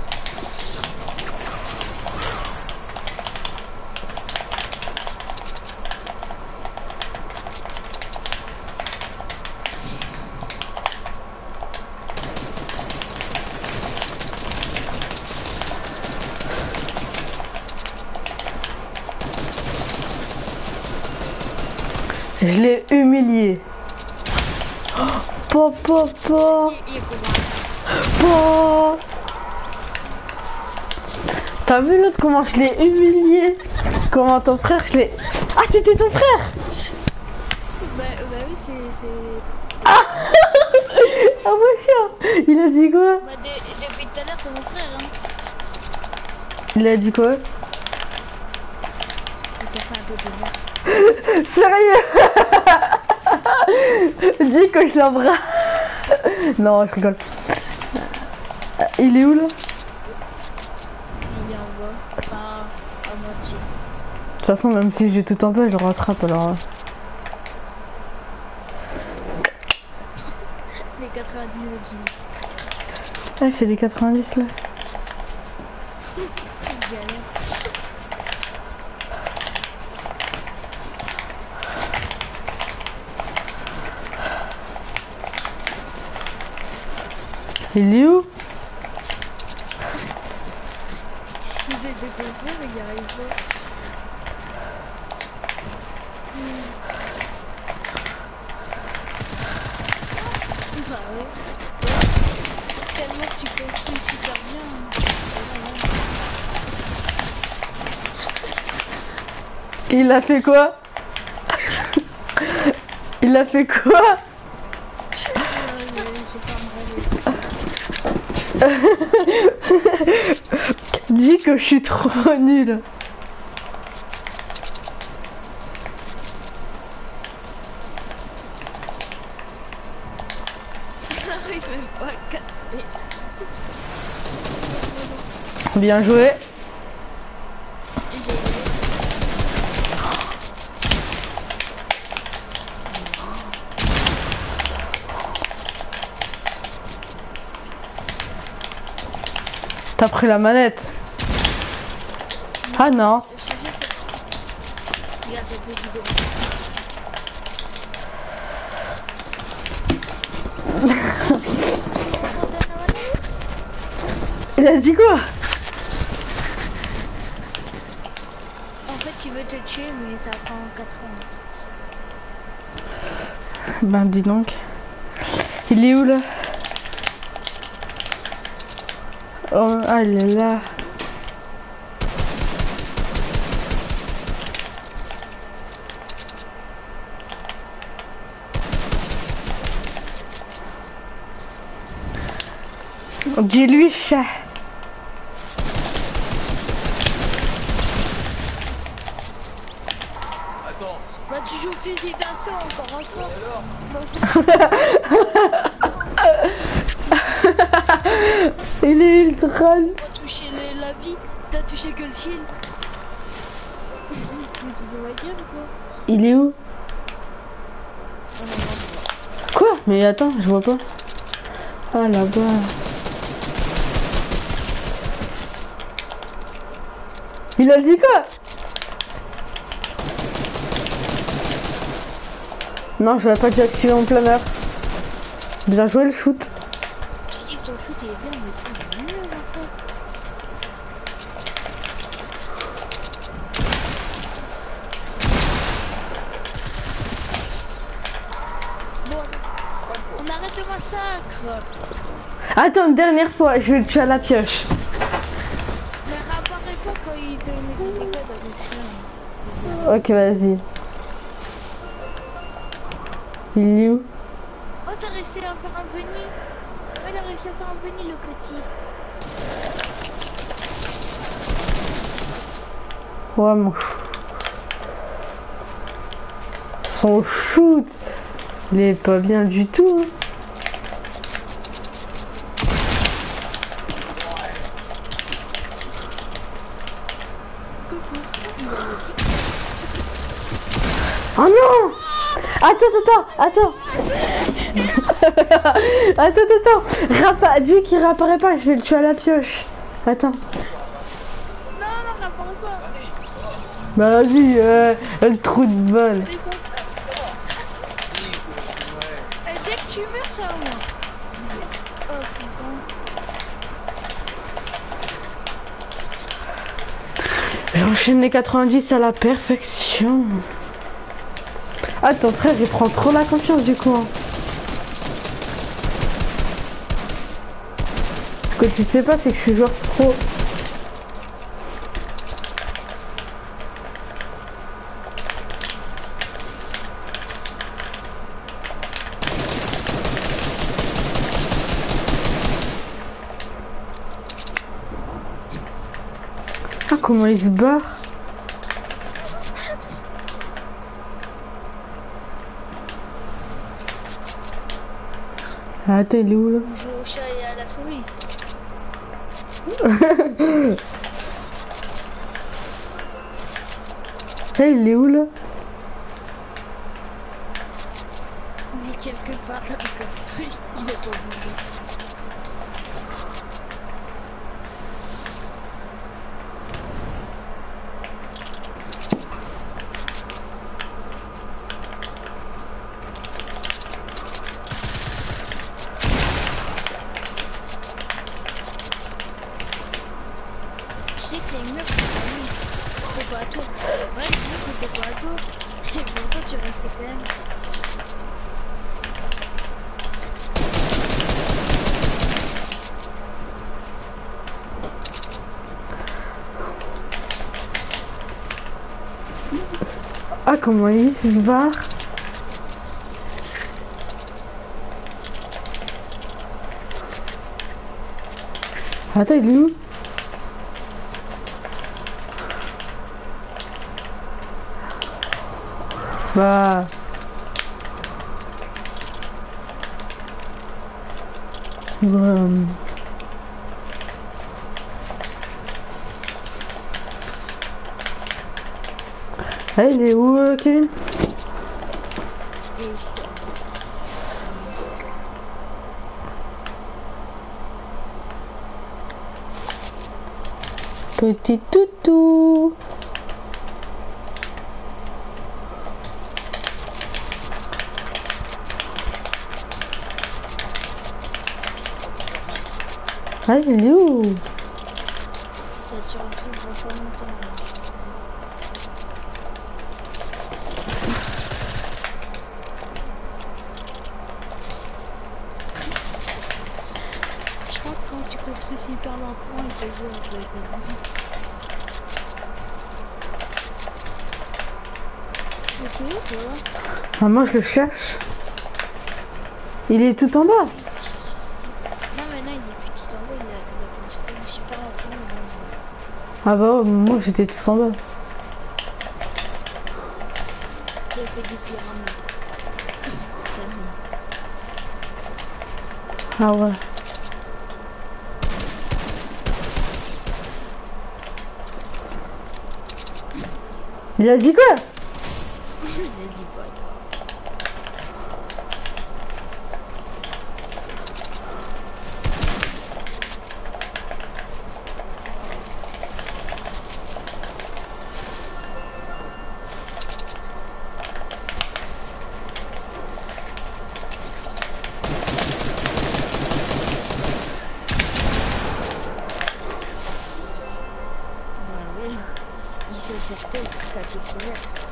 Je l'ai humilié. Po, po, po, Il, il est comment? po. T'as vu l'autre comment je l'ai humilié? Comment ton frère je l'ai... Ah c'était ton frère. Bah, bah oui, c'est... c'est... Ah ah mon chien. Il a dit quoi? Bah, de, depuis tout à l'heure, c'est mon frère, hein. Il a dit quoi? Il t'a fait un tête de merde. Sérieux? Dis que je l'embrasse. Non, je rigole. Il est où là? Il est en bas. Enfin, à moitié. De toute façon, même si j'ai tout en bas, je le rattrape alors. Les quatre-vingt-dix au-dessus. Ah, il fait des quatre-vingt-dix là. Il galère. Il est où? Il s'est déplacé, mais il arrive pas. Bah ouais. Tellement que tu construis super bien. Il a fait quoi? Il a fait quoi? Dis que je suis trop nulle. J'arrive même pas à casser. Bien joué. J'ai... T'as pris la manette. Ah non. Je te jure, c'est... Regarde cette vidéo. Il a dit quoi? veut te tuer, mais ça prend quatre ans. Ben dis donc. Il est où là? Oh, ah il est là. Dis-lui chat. Attends. Bah tu joues fusil d'assaut encore encore. Il est ultra. T'as touché les, la vie, t'as touché que le shield. Mais tu veux ma gueule ou quoi? Il est où? Oh, non, non, Quoi? Mais attends, je vois pas. Ah là-bas. Il a dit quoi? Non, je vais pas déjà tuer en plein air. Bien joué le shoot. tu dis que ton shoot il est bien, mais tout est nul en fait. Bon, on arrête le massacre. Attends, une dernière fois, je vais le tuer à la pioche. Mais réapparaît pas quand il te met des dégâts avec ça. Ok, vas-y. Il est où? Oh, t'as réussi à faire un bunny. Oh, il a réussi à faire un bunny, le petit. Ouais, mon chou. Son shoot, il est pas bien du tout. Hein. Coucou. Il a le petit. Oh non! Attends, attends, attends! Attends, attends! Rappa, dis qu'il réapparaît pas, je vais le tuer à la pioche. Attends. Non, non, réapparaît pas. Bah vas-y, euh, le trou de balle. Et dès que tu meurs, c'est à moi. Oh putain. J'enchaîne les quatre-vingt-dix à la perfection. Ah, ton frère, il prend trop la confiance du coup. Hein. Ce que tu sais pas, c'est que je suis joueur pro. Ah, comment il se barre? Ah, t'es où là? On joue au chat et à la souris. Hey, il est où là? Il est quelque part dans le construit. Il est pas bougé. Tu sais que les murs c'est pas nous. C'était pas à toi. Ouais, les murs c'était pas à toi. Et pourtant tu restais quand même. Ah, comment il se barre? Attends, il est où? Bah... Euh... Ah, il est où, euh, Kevin? Petit toutou. Ah, il est où? Ça survit pour pas longtemps. quand tu construis super lentement, il te voit, je vais te dire. Mais t'es où, toi? Ah, moi, je le cherche. Il est tout en bas. Non, mais non, il est plus tout en bas, il a, il a construit super lentement. Ah bah, moi, j'étais tout en bas. Il a fait des pyramides. C'est bon. Ah ouais. Il a dit quoi? Il a dit quoi, toi? Il s'est sorti, il a tout couvert.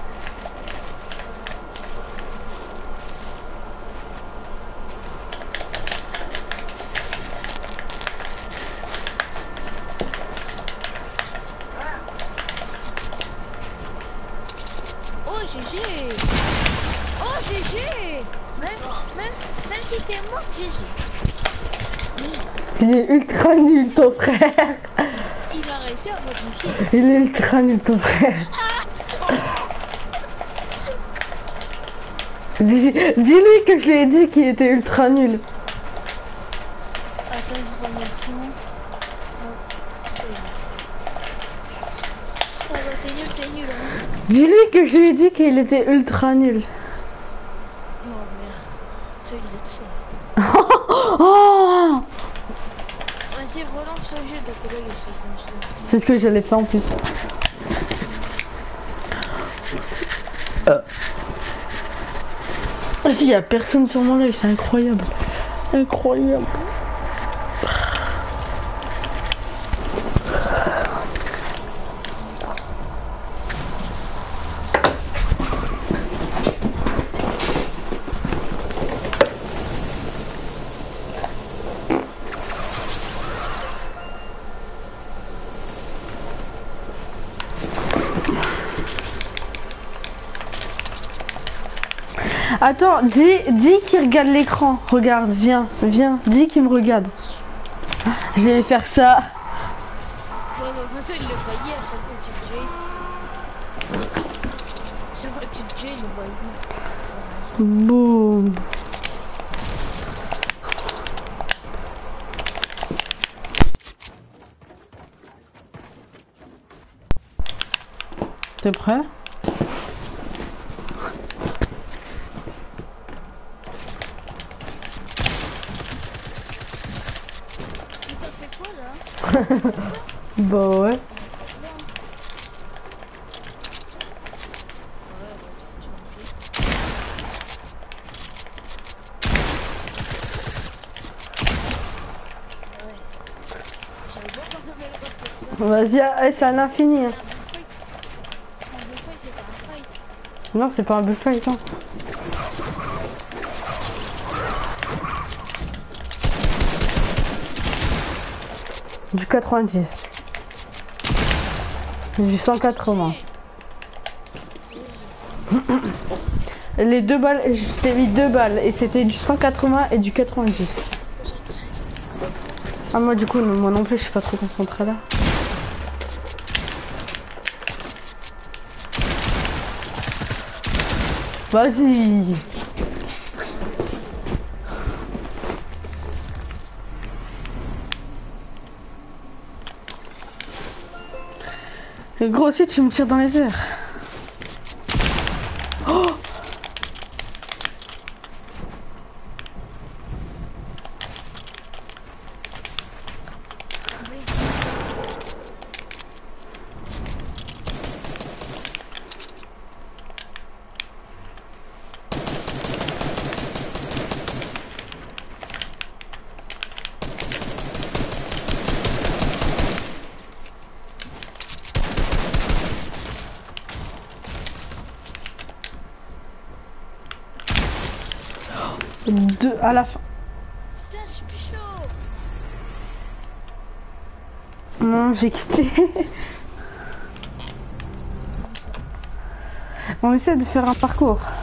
Oh G G. Oh G G. Même, même, même si t'es mort, G G. Il est ultra nul, ton frère. Il a réussi à modifier. Il est ultra nul, ton frère. Dis- Dis-lui que je lui ai dit qu'il était ultra nul. Attends, information. Oh bah t'es nul, t'es nul hein. Dis-lui que je lui ai dit qu'il était ultra nul. Non mais c'est il est ça. Oh, Vas-y relance le jeu de là il faut construire. c'est ce que j'allais faire en plus. Euh. Il y a personne sur mon live, c'est incroyable. Incroyable. Attends, dis, dis qu'il regarde l'écran. Regarde, viens, viens, dis qu'il me regarde. Je vais faire ça. Ouais, bah, pour ça, il le voyait à chaque fois que tu le tuais. Chaque fois que tu le tuais, il le voyait. Boum. T'es prêt? Il t'a fait quoi là? Bah ouais. Vas-y, ah, c'est un infini. Hein. C'est un bullfight, c'est pas un fight. Non, c'est pas un bullfight. Hein. Du quatre-vingt-dix. Du cent quatre-vingts. Les deux balles, je t'ai mis deux balles et c'était du cent quatre-vingts et du quatre-vingt-dix. Ah moi du coup, moi non plus je suis pas trop concentré là. Vas-y. Et gros aussi tu me tires dans les airs. Oh Deux à la fin. Putain, je suis plus chaud. Non, j'ai quitté. Comme ça. On essaie de faire un parcours. Bah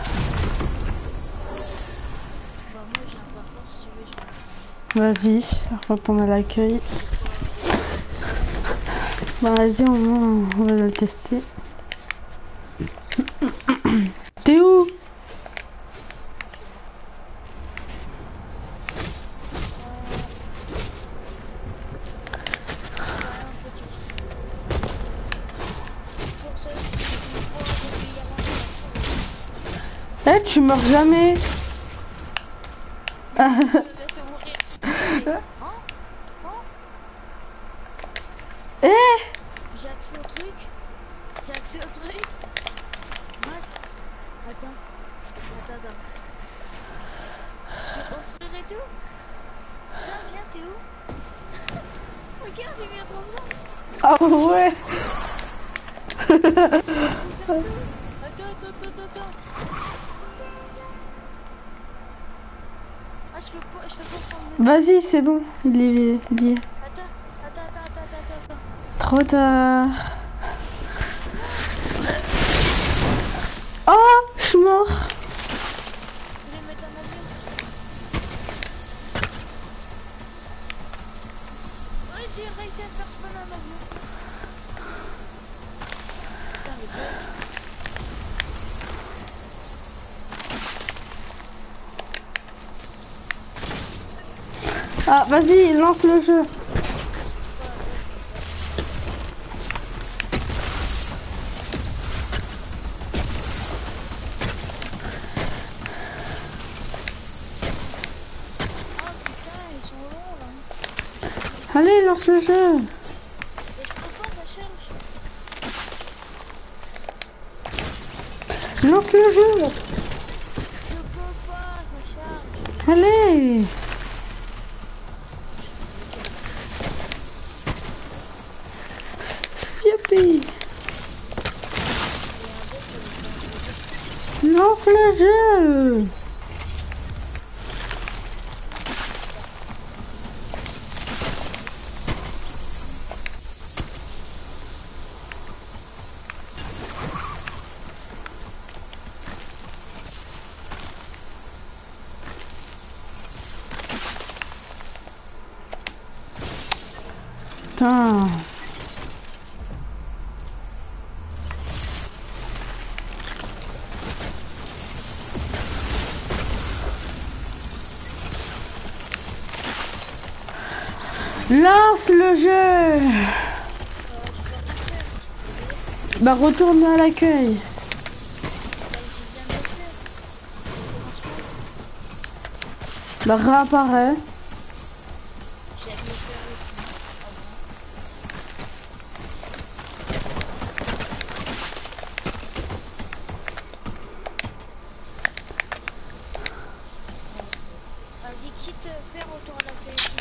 moi j'ai un parcours si tu veux. Vas-y, retourne à l'accueil. Bah vas-y, au moins on va le tester. T'es où? Eh, tu meurs jamais. Je vais te mourir. Hein? Hein? Eh, J'ai accès au truc. J'ai accès au truc. What? Attends. Attends, attends. Je vais construire et tout. Tiens, viens, t'es où? Regarde, j'ai mis un tremblement. ah ouais. Attends, attends, attends, attends. Ah, je peux pas, je peux pas prendre le... Vas-y, c'est bon, il est lié. Attends, attends, attends, attends, attends, attends. Trop tard. Oh, je suis mort. Je vais mettre un avion. Oui, j'ai réussi à faire spawn un avion. Putain, mais bug. Ah, vas-y, lance le jeu. Ah putain, ils sont longs là. Allez, lance le jeu. Et je peux pas, ça charge. Lance le jeu. Je peux pas, ça charge. Allez. Youpi. Lance le jeu. Putain. Lance le jeu. Bah retourne à l'accueil. Bah réapparaît. J'ai le faire aussi. Vas-y, quitte, fais retour à la P S.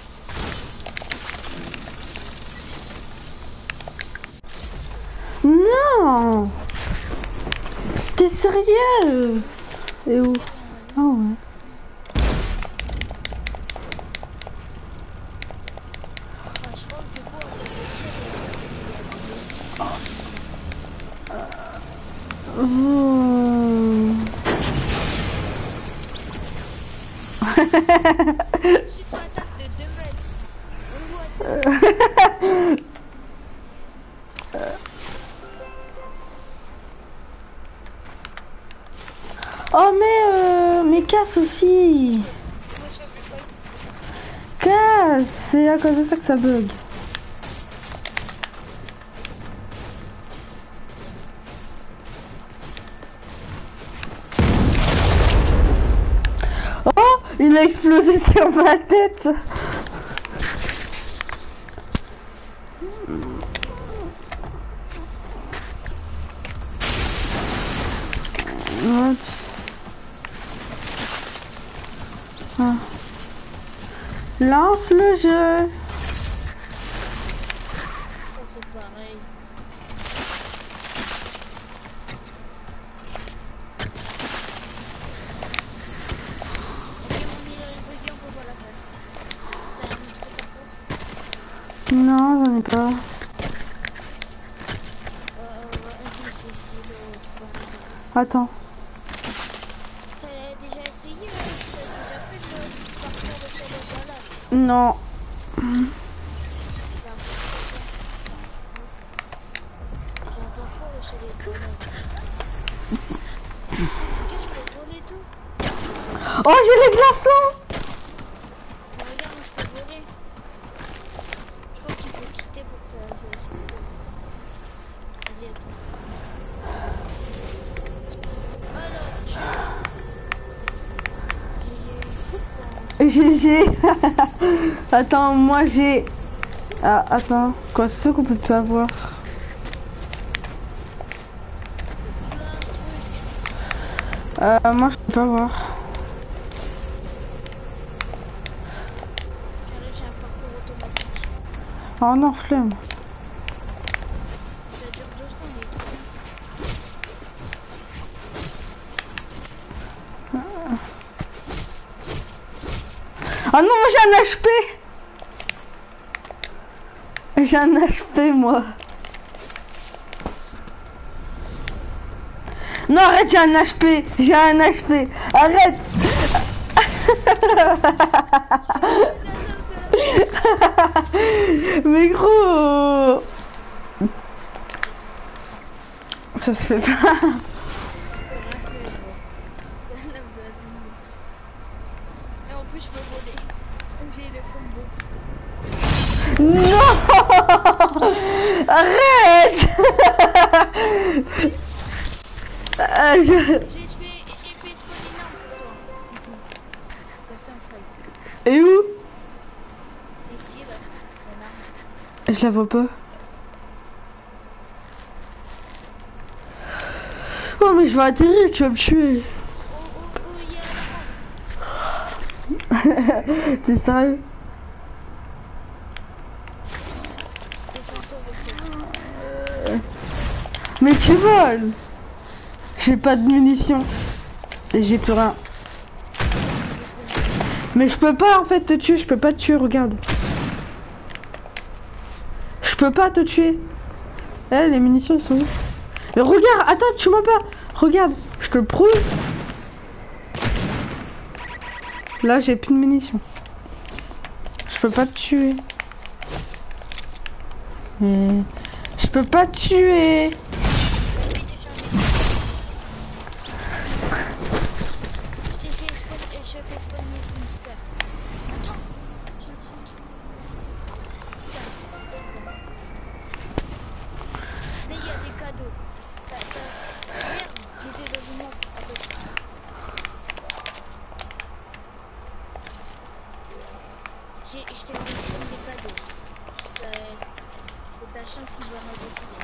Non. T'es sérieux? Et où? Ah ouais. Enfin, je pense que du coup, Oh. ensuite, faut attaque de deux mètres. Oh, what? Oh mais euh, mais casse aussi. Moi, je fais pas. Casse. C'est à cause de ça que ça bug. Oh, il a explosé sur ma tête. What? Ah. Lance le jeu. Oh, c'est pareil. Ok, mon meilleur ingrédient, on peut pas la faire. T'as un autre parcours? Non, j'en ai pas. Euh, vas-y, je vais essayer de trouver un. Attends. T'as déjà essayé, hein? T'as déjà fait le parcours de Chalabala? Non. J'ai un parcours de Chalabala. Regarde, je peux voler tout. Oh, j'ai les glaçons! Mais regarde, moi je peux voler. Je crois qu'il faut quitter pour que ça fasse. Vas-y, attends. Alors, tu. G G, il faut qu'on. G G. Attends, moi j'ai... Ah, attends. Quoi, c'est ça qu'on peut pas avoir? Euh, moi je peux pas voir. J'ai un parcours automatique. Oh non, flemme. Ça dure deux secondes et Oh non, moi j'ai un H P. J'ai un H P, moi. Non, arrête, j'ai un H P. J'ai un H P. Arrête. Mais gros. Ça se fait pas. Et en plus, je peux voler. J'ai le fond Non. Arrête. Ah, je... J'ai fait, j'ai fait spawn énorme pour toi. Ici. Personne ne serait. Et où? Ici, là. Je la vois pas. Oh mais je vais atterrir, tu vas me tuer. Oh, oh, oh, il y a la rampe. T'es sérieux? Mais tu voles. J'ai pas de munitions. Et j'ai plus rien. Mais je peux pas en fait te tuer, je peux pas te tuer, regarde. Je peux pas te tuer. Eh, les munitions elles sont où? Mais regarde, attends, tue-moi pas. Regarde, je te le prouve. Là, j'ai plus de munitions. Je peux pas te tuer. Mais... Je peux pas te tuer. Je t'ai donné des cadeaux. C'est ta chance qui va me décider.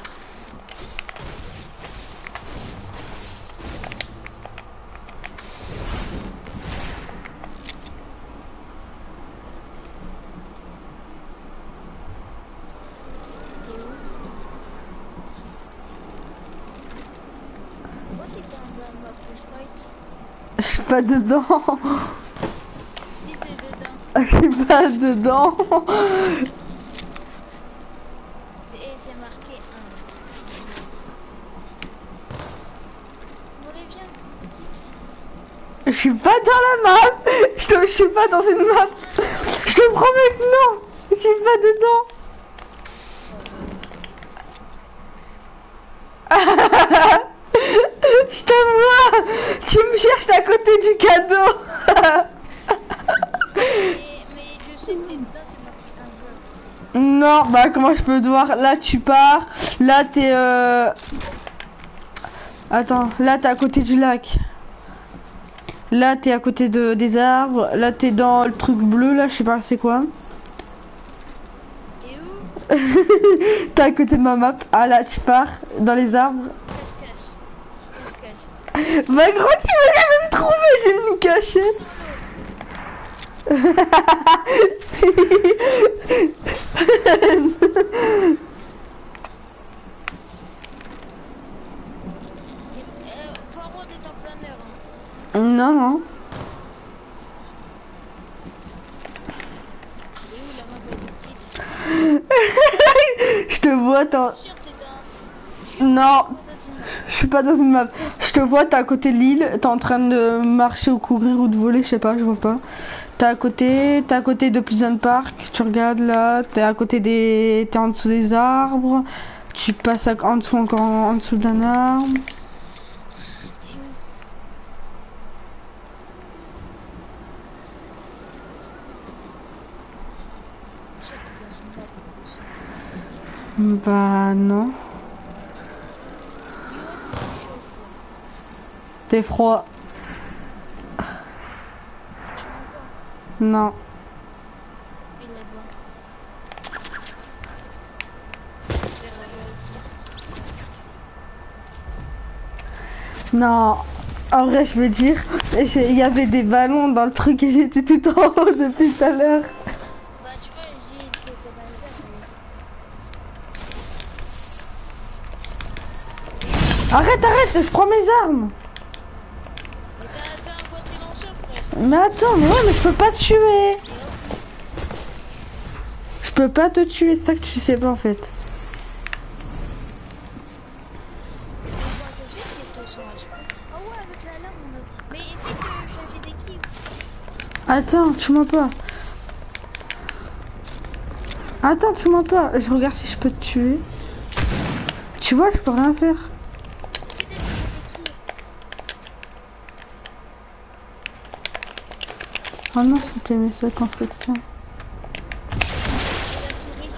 T'es où? Pourquoi t'es dans ma push fight? Je suis pas dedans. Si t'es dedans. Je suis pas dedans. Et c'est marqué un. Allez, viens. Je suis pas dans la map. Je, te... je suis pas dans une map. Je te promets que non. Je suis pas dedans. Je te vois. Tu me cherches à côté du cadeau. mais, mais je sais que t'es dedans, c'est marqué un jeu. Non, bah comment je peux te voir? Là tu pars. Là t'es euh... Attends, là t'es à côté du lac. Là t'es à côté de des arbres. Là t'es dans le truc bleu là, je sais pas c'est quoi. T'es où? T'es à côté de ma map. Ah là tu pars dans les arbres. Cache-cache. Cache-cache. Bah gros tu m'as jamais me trouver, j'ai une cachette. Poireau d'être en planeur. Non non. Et où la map elle est petite? te vois, t'en... Sûr, t'es dans... Sûr, Non, t'es dans une- je suis pas dans une map. Je te vois, t'es à côté de l'île, t'es en train de marcher ou courir ou de voler, je sais pas, je vois pas. T'es à côté, t'es à côté de Pleasant Park, tu regardes là, t'es à côté des... T'es en dessous des arbres, tu passes à- en dessous encore en, en dessous d'un arbre. T'es où? Sûr, t'es dans une map en plus. Bah non. Dis-moi si t'es chaud ou froid. T'es froid. Tu m'en pas? Non. Il est là-bas. Vers la galaxie. Non. En vrai, je veux dire, j'ai- il y avait des ballons dans le truc et j'étais tout en haut depuis tout à l'heure. Bah, tu vois, j'ai été comme un zèbre. Arrête, arrête, je prends mes armes. Mais t'as t'as un quadrille lanceur, frère. Mais attends, mais ouais, mais je peux pas te tuer. Et hop, Je peux pas te tuer, c'est ça que tu sais pas en fait. on voit que c'est qui est deux cents H P. Ah ouais, avec la lame, on a... Mais essaye de changer d'équipe. Attends, tue-moi pas. Attends, tue-moi pas. Je regarde si je peux te tuer. Tu vois, je peux rien faire. Essaye de changer d'équipe. Oh non, c'était mes seules constructions. Et la souris,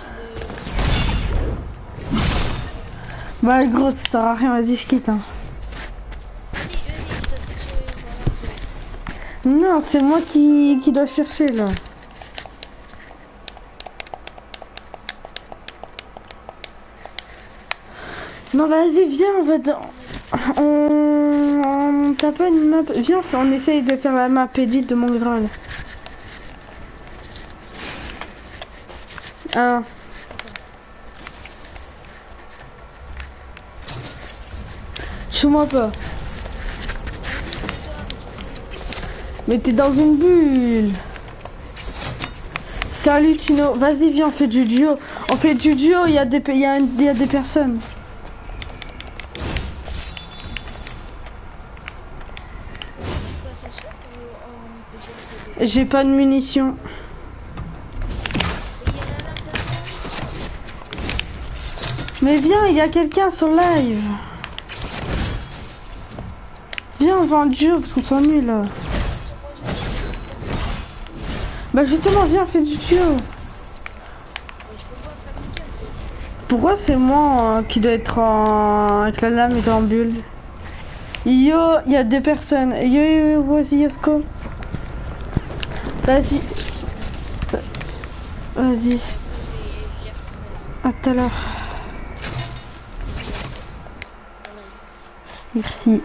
tu le... Bah gros, ça sert à rien, vas-y, je quitte. Hein. Vas-y, vas-y, je dois te tuer, voilà. Non, c'est moi qui, qui dois chercher là. Non, vas-y, viens, on va dans... On... on tape pas une map. Viens, on essaye de faire la map edit de mon Graal. Ah. Tue-moi pas. Mais t'es dans une bulle. Salut Tino. Vas-y, viens, on fait du duo. On fait du duo, il y a des, il y a, il y a des personnes. Quoi, c'est sûr ou on peut gérer tes deux? J'ai pas de munitions. Et il y a la lame de service. Mais viens, il y a quelqu'un sur live. Viens, on va en duo parce qu'on s'ennuie là. Bah justement, viens, fais du duo. Mais je peux pas faire une carte. Pourquoi c'est moi euh, qui dois être en... avec la lame et en bulle? Yo, il y a deux personnes. Yo, yo, yo, vas-y, Yosko. Vas-y. Vas-y. À tout à l'heure. Merci.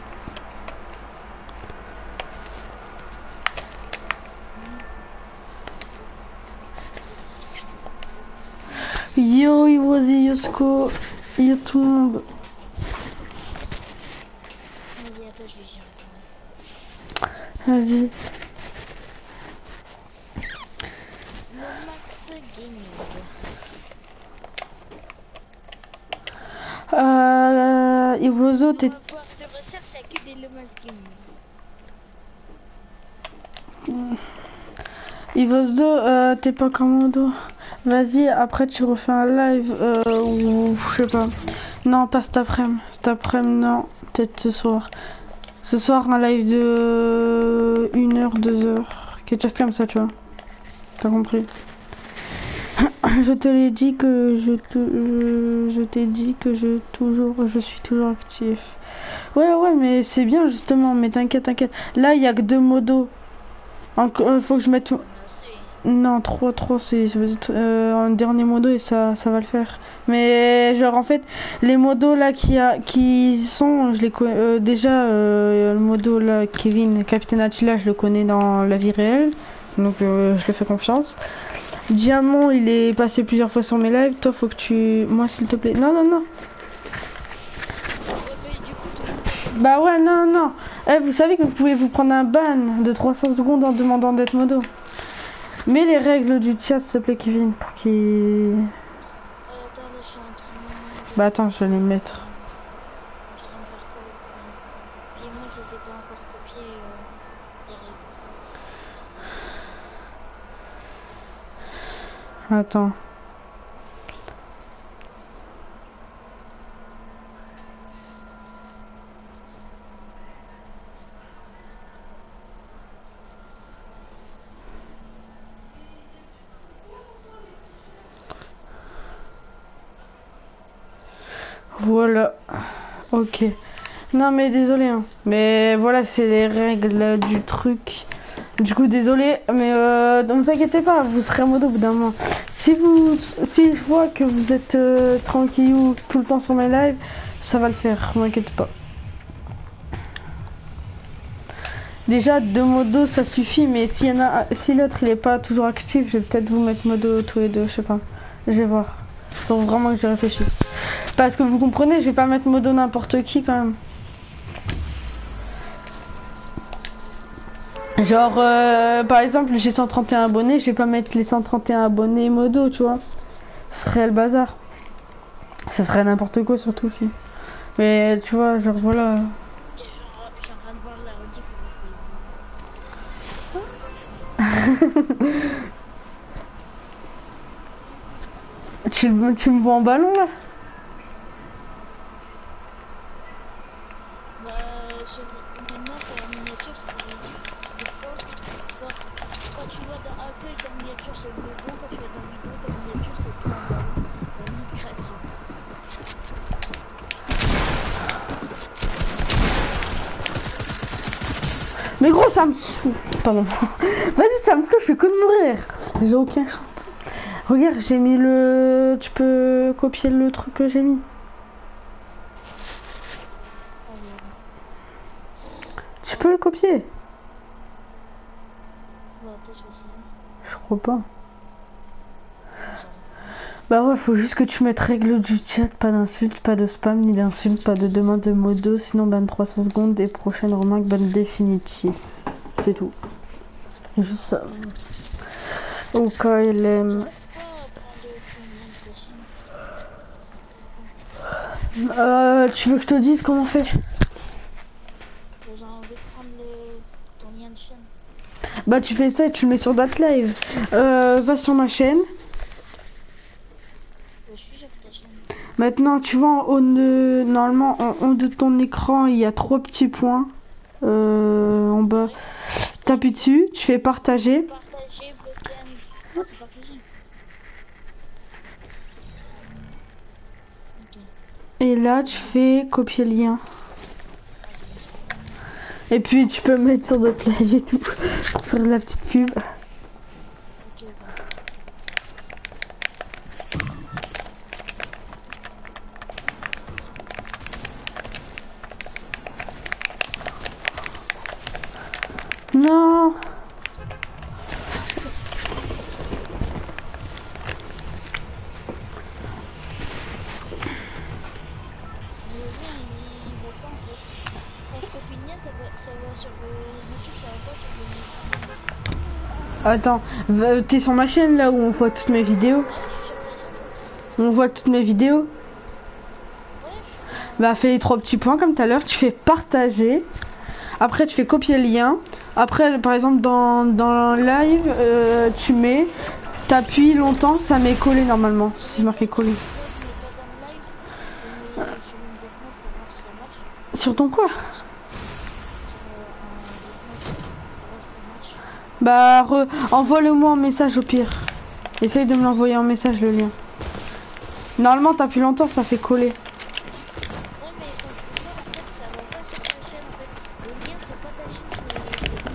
Yo, vas-y, Yosko. Yo, tout le monde. Vas-y, attends, je vais gérer. Vas-y. Le Max Gaming. Euh... Ivozo, t'es... Dans ma barre de recherche, il n'y a que des Le Max Gaming. Ivozo, euh, t'es pas commando. Vas-y, après tu refais un live, euh, ou je sais pas. Non, pas cet après-midi. Cet après-midi, non. Peut-être ce soir. Ce soir, un live de une heure, deux heures. Quelque chose comme ça, tu vois. T'as compris? Je te l'ai dit que je te, je, je t'ai dit que je toujours, je suis toujours actif. Ouais, ouais, mais c'est bien justement. Mais t'inquiète, t'inquiète. Là, il y a que deux modos. Encore, faut que je mette. C'est... Non, trois trois c'est euh, un dernier modo et ça, ça va le faire. Mais genre en fait, les modos là qui, a, qui sont, je les connais euh, déjà, euh, le modo là, Kevin, Capitaine Attila, je le connais dans la vie réelle, donc euh, je le fais confiance. Diamant, il est passé plusieurs fois sur mes lives, toi faut que tu... Moi s'il te plaît, non non non. Ouais, mais du coup, toi, Bah ouais, non non. Eh, vous savez que vous pouvez vous prendre un ban de trois cents secondes en demandant d'être modo. Mets les règles du chat, s'il te plaît, Kevin, pour qu'il... euh, attends, là, je suis Bah attends, je vais les mettre. J'ai rien faire quoi. Puis moi, je les ai pas encore copiés, euh, les règles. Attends. Voilà. Ok. Non mais désolé. Hein. Mais voilà, c'est les règles du truc. Du coup, désolé. Mais euh, ne vous inquiétez pas, vous serez en mode au bout d'un moment. Si vous, si je vois que vous êtes euh, tranquille ou tout le temps sur mes lives, ça va le faire. Ne vous inquiétez pas. Déjà deux modos ça suffit, mais s'il y en a, si l'autre il est pas toujours actif, je vais peut-être vous mettre modo tous les deux, je sais pas. Je vais voir. Faut vraiment que je réfléchisse. Parce que vous comprenez, je vais pas mettre modo n'importe qui quand même. Genre, euh, par exemple, j'ai cent trente et un abonnés, je vais pas mettre les cent trente et un abonnés modo, tu vois. Ce serait le bazar. Ce serait n'importe quoi surtout si. Mais tu vois, genre voilà. Je suis en train de voir la rediff. tu, tu me vois en ballon là? Bah, sur, maintenant, pour la miniature, c'est des fois, genre, quand tu vas dans accueil, ta miniature c'est le logo, quand tu vas dans vidéo, ta miniature c'est toi en ballon, dans l'île créative. Mais gros, ça me saoule. Pardon. Vas-y, ça me saoule, je fais que de mourir. J'ai aucun chance. Regarde, j'ai mis le... Tu peux copier le truc que j'ai mis. Oh, Tu peux le copier? ouais, attends, je vais essayer. Je crois pas. Non, j'arrive. Bah ouais, faut juste que tu mettes règle du chat, pas d'insultes, pas de spam, ni d'insultes, pas de demande de modo, sinon ban trois cents secondes et prochaine remarque ban définitive. C'est tout. Juste ça. Au cas il aime. Euh, tu veux que je te dise comment on fait? J'ai envie de prendre le... ton lien de chaîne. Bah tu fais ça et tu le mets sur Date Live. Euh, va sur ma chaîne. Je suis sur ta chaîne. Maintenant tu vois en haut de... Normalement en haut de ton écran il y a trois petits points. Euh, en bas. T'appuies dessus, tu fais partager. Partager, bloquer, ah, c'est partagé. Ok. Et là tu fais copier le lien. Et puis tu peux mettre sur Date Live et tout. Pour faire de la petite pub. Ok, ok. Non. Le lien, il va pas en fait. Quand je copie le lien, ça va, ça va sur le YouTube, ça va pas sur le Attends, va- t'es sur ma chaîne là où on voit toutes mes vidéos. Ouais, je suis sur ta chaîne. On voit toutes mes vidéos. Ouais, je suis Bah fais les trois petits points comme tout à l'heure, tu fais partager. Après tu fais copier le lien. Après par exemple dans, dans live, euh, tu mets, t'appuies longtemps, ça met collé normalement. C'est marqué collé. dans... Là, je mets pas dans le live. Je mets sur mon document pour voir si ça marche. Sur ton quoi? Sur euh, un document pour voir si ça marche. Bah re- envoie-le-moi en message au pire. Essaye de me l'envoyer en message le lien. Normalement t'appuies longtemps, ça fait coller. Ouais, mais quand je fais ça, en fait, ça va pas sur ta chaîne. En fait, le lien, c'est pas ta chaîne, c'est c'est YouTube.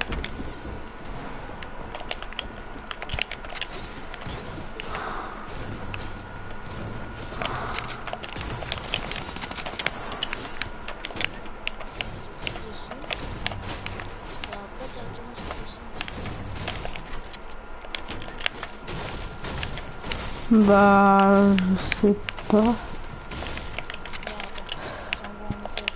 C'est pas dessus. Ça va pas directement sur ta chaîne. Bah je sais pas. Là, attends, je t'envoie un message.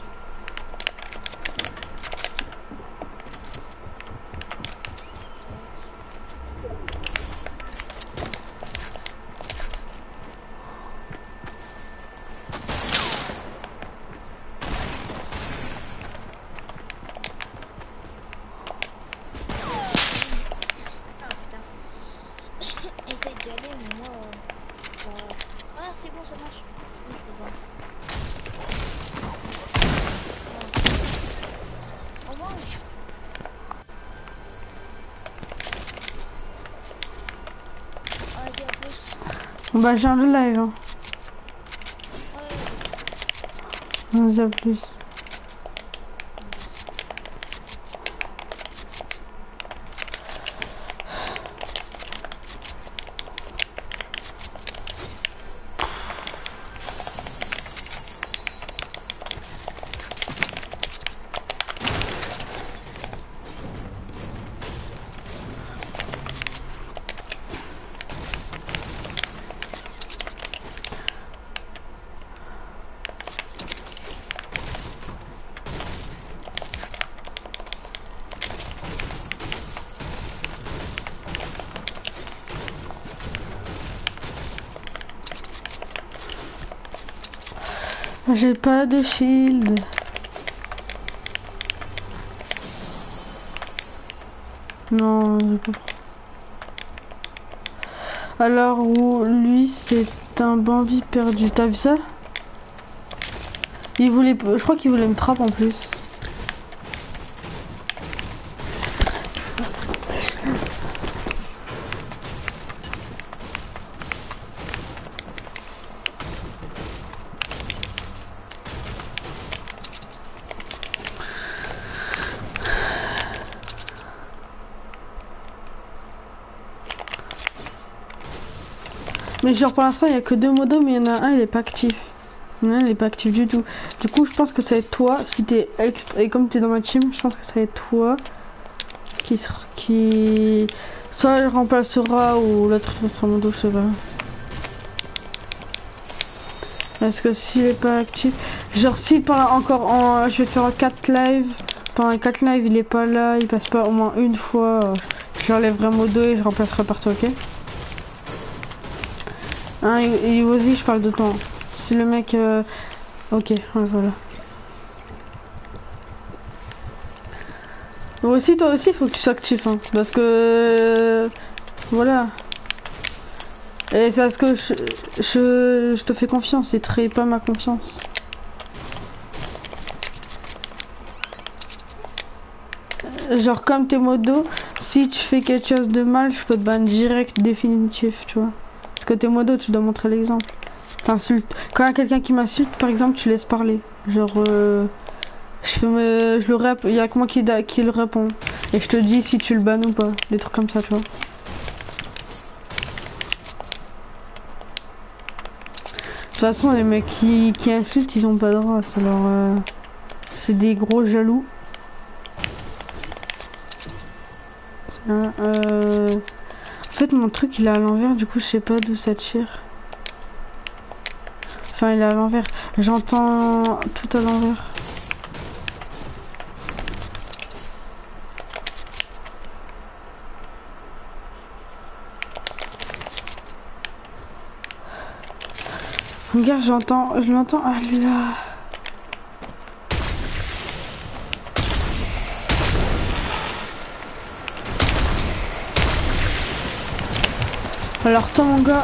essaye d'y aller, mais moi... Euh, euh, Ah, c'est bon, ça marche. Oui, je peux voir ça. Voilà. Au revanche. Vas-y, à plus. Bah j'ai un live. Hein. Ouais. Vas-y, à plus. J'ai pas de shield. Non, j'ai pas. Alors, où lui, c'est un Bambi perdu. T'as vu ça? Il voulait. Je crois qu'il voulait me trapper en plus. Mais genre pour l'instant il y a que deux modos, mais il y en a un il est pas actif. Il y en a un il est pas actif du tout. Du coup je pense que ça va être toi si t'es extra. Et comme t'es dans ma team, je pense que ça va être toi qui sera qui soit remplacera ou l'autre sera modo, je sais pas. Parce que s'il est pas actif, genre si par encore en je vais faire quatre live, pendant quatre live il est pas là, il passe pas au moins une fois, je l'enlèverai modo et je remplacerai par toi, ok? Hein, et vas-y, je parle de toi. Si le mec... Euh... Ok, ouais, voilà. Toi aussi, toi aussi, il faut que tu sois actif. Hein, parce que... Euh... Voilà. Et c'est parce que je, je, je te fais confiance et trahis pas ma confiance. Genre comme t'es modo, si tu fais quelque chose de mal, je peux te ban direct définitif, tu vois. Parce que t'es modo, tu dois montrer l'exemple. T'insultes. Quand il y a quelqu'un qui m'insulte, par exemple, tu laisses parler. Genre, euh, je fais me, je le rép, il y a que moi qui, qui le répond. Et je te dis si tu le bannes ou pas. Des trucs comme ça, tu vois. De toute façon, les mecs qui, qui insultent, ils ont pas de race. Alors, euh, c'est des gros jaloux. Hein, euh... En fait, mon truc, il est à l'envers. Du coup, je sais pas d'où ça tire. Enfin, il est à l'envers. J'entends tout à l'envers. Regarde, j'entends, je l'entends. Ah là. Alors toi mon gars.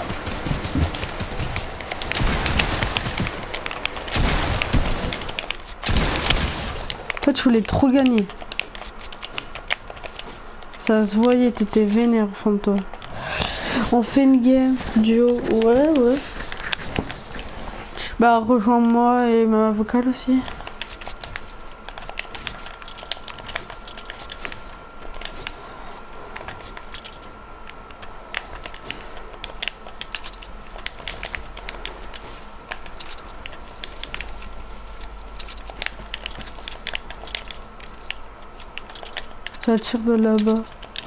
Toi tu voulais trop gagner. Ça se voyait, t'étais vénère au fond de toi. On fait une game duo. Ouais ouais. Bah rejoins-moi et ma vocale aussi. Ça tire de là-bas.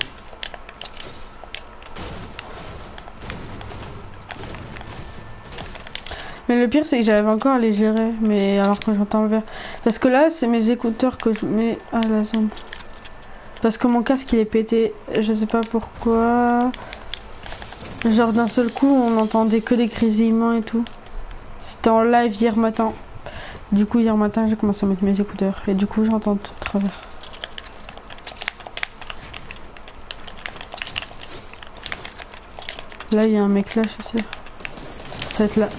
Mais le pire c'est que j'arrive encore à les gérer, mais alors que j'entends le verre. Parce que là c'est mes écouteurs que je mets à la zone. Parce que mon casque il est pété, je sais pas pourquoi. Genre d'un seul coup on entendait que des grésillements et tout. C'était en live hier matin. Du coup hier matin j'ai commencé à mettre mes écouteurs et du coup j'entends tout de travers. Là, il y a un mec là, je sais. Ça va être là.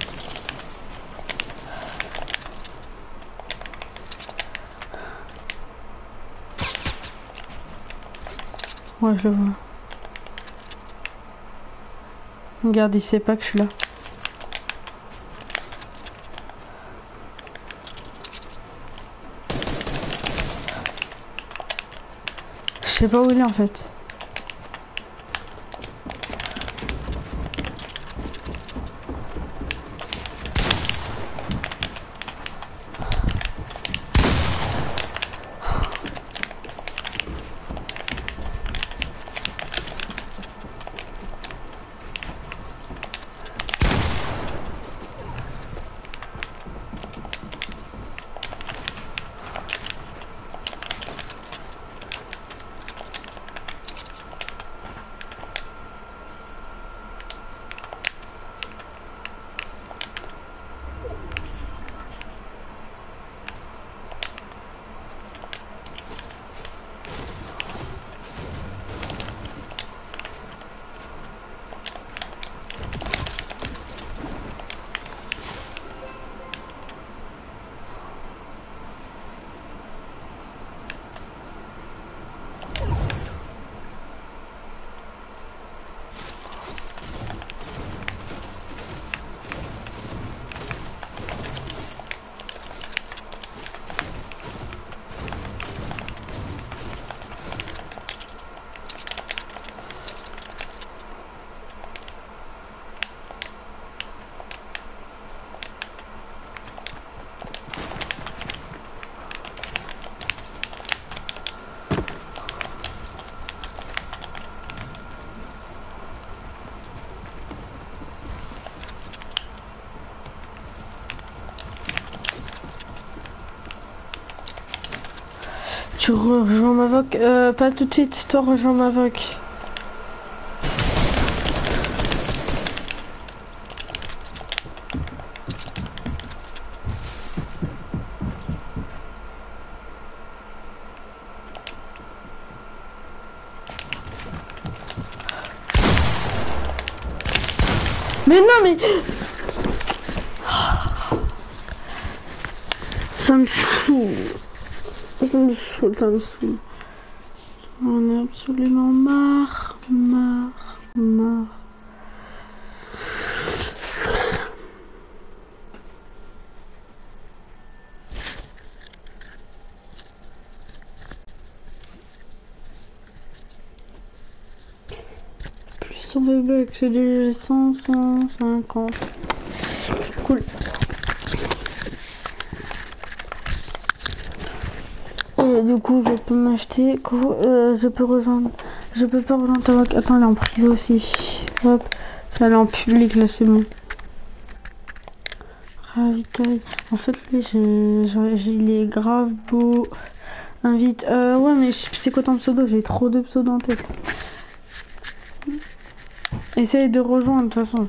Ouais, je le vois. Regarde, il sait pas que je suis là. Je sais pas où il est en fait. Tu rejoins Mavok, euh, pas tout de suite, toi rejoins Mavok. Mais non mais... Ça me fout. Ça me fout, ça me fout. On est absolument marre, marre, marre. Plus sur le bug, j'ai du cent, cent cinquante. Cool. Et du coup, je peux m'acheter. Euh, je peux rejoindre. Je peux pas rejoindre ta voix. Attends, elle est en privé aussi. Hop. Elle est en public là, c'est bon. Ravitaille. En fait, lui, j'ai, il est grave beau. Invite. Euh, ouais, mais c'est quoi ton pseudo? J'ai trop de pseudos en tête. Essaye de rejoindre de toute façon.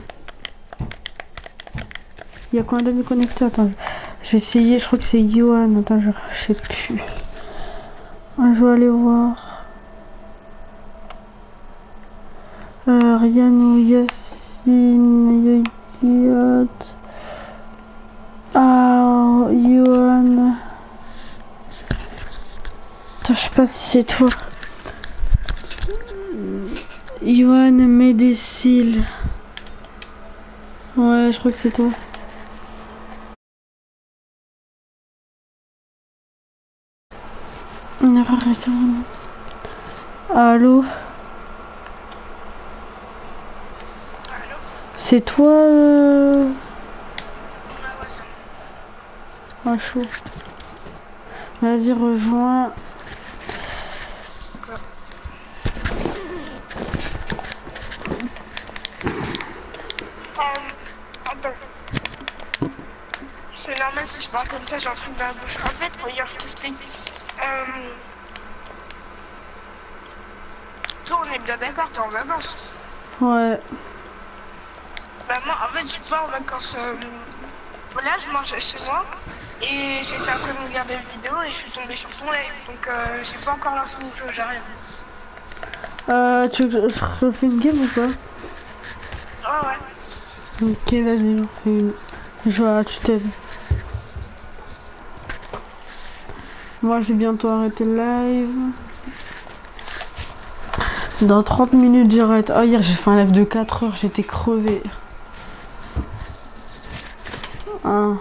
Il y a combien d'amis connectés? Attends, je vais essayer. Je crois que c'est Yohan. Attends, je, je sais plus. Ah, je vais aller voir. Euh, Ryan ou Yassine. Yoyot. Ah, Yohan. Attends, je sais pas si c'est toi. Yohan Médécile. Ouais, je crois que c'est toi. On n'a pas réussi à... Allô? Allô? C'est toi euh... Ah ouais, c'est Ah, chaud. Vas-y, rejoins. quoi? Euh, attends. C'est normal si je parle comme ça, j'ai un truc dans la bouche. En fait, regarde, je t'explique. Euh... Toi, on est bien d'accord, t'es en vacances. Ouais. Bah moi, en fait, je suis pas en vacances. Euh... Là, je mangeais chez moi et j'étais en train de regarder une vidéo et je suis tombée sur ton live. Donc, euh, j'ai pas encore lancé mon jeu, j'arrive. Euh, tu veux que je refais une game ou pas? Ouais, ouais. Ok, vas-y, j'en fais une. Je vais tu t'aides. Moi, j'ai bientôt arrêté le live. Dans trente minutes, j'arrête. Oh, hier, j'ai fait un live de quatre heures, j'étais crevé. Ah.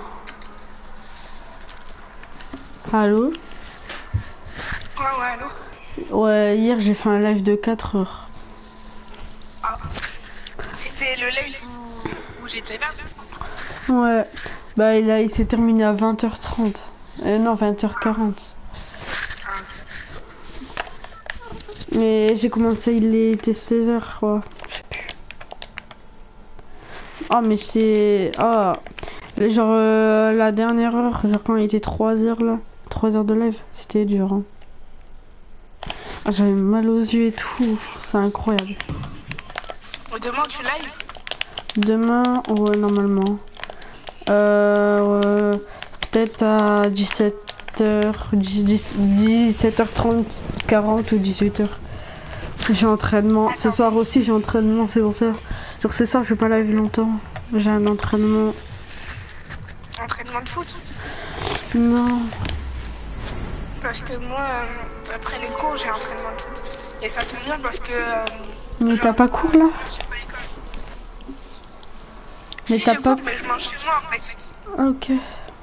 Allô? Ouais, ouais, allô? Ouais, hier, j'ai fait un live de quatre heures. Ah. C'était le live où, où j'étais là? Ouais. Bah, il, a... il s'est terminé à vingt heures trente. Euh, non, vingt heures quarante. Ah. Mais j'ai commencé, il était seize heures, je crois. Je sais plus. Ah, mais c'est... Ah, genre euh, la dernière heure, genre quand il était trois heures là. trois heures de live, c'était dur. Hein. Ah, j'avais mal aux yeux et tout. C'est incroyable. Demain, tu live? Demain, ouais, normalement. Euh... Ouais, peut-être à dix-sept heures, dix-sept heures trente, quarante ou dix-huit heures. J'ai entraînement. Ce soir aussi, j'ai entraînement, c'est pour ça. Genre ce soir, je vais pas live longtemps. J'ai un entraînement. Entraînement de foot? Non. Parce que moi, euh, après les cours, j'ai entraînement de foot. Et ça tombe bien parce que... Euh, Mais t'as pas cours là? j'ai pas école. Mais si, t'as j'ai pas... cours, mais je mange chez moi en fait. Ah, ok.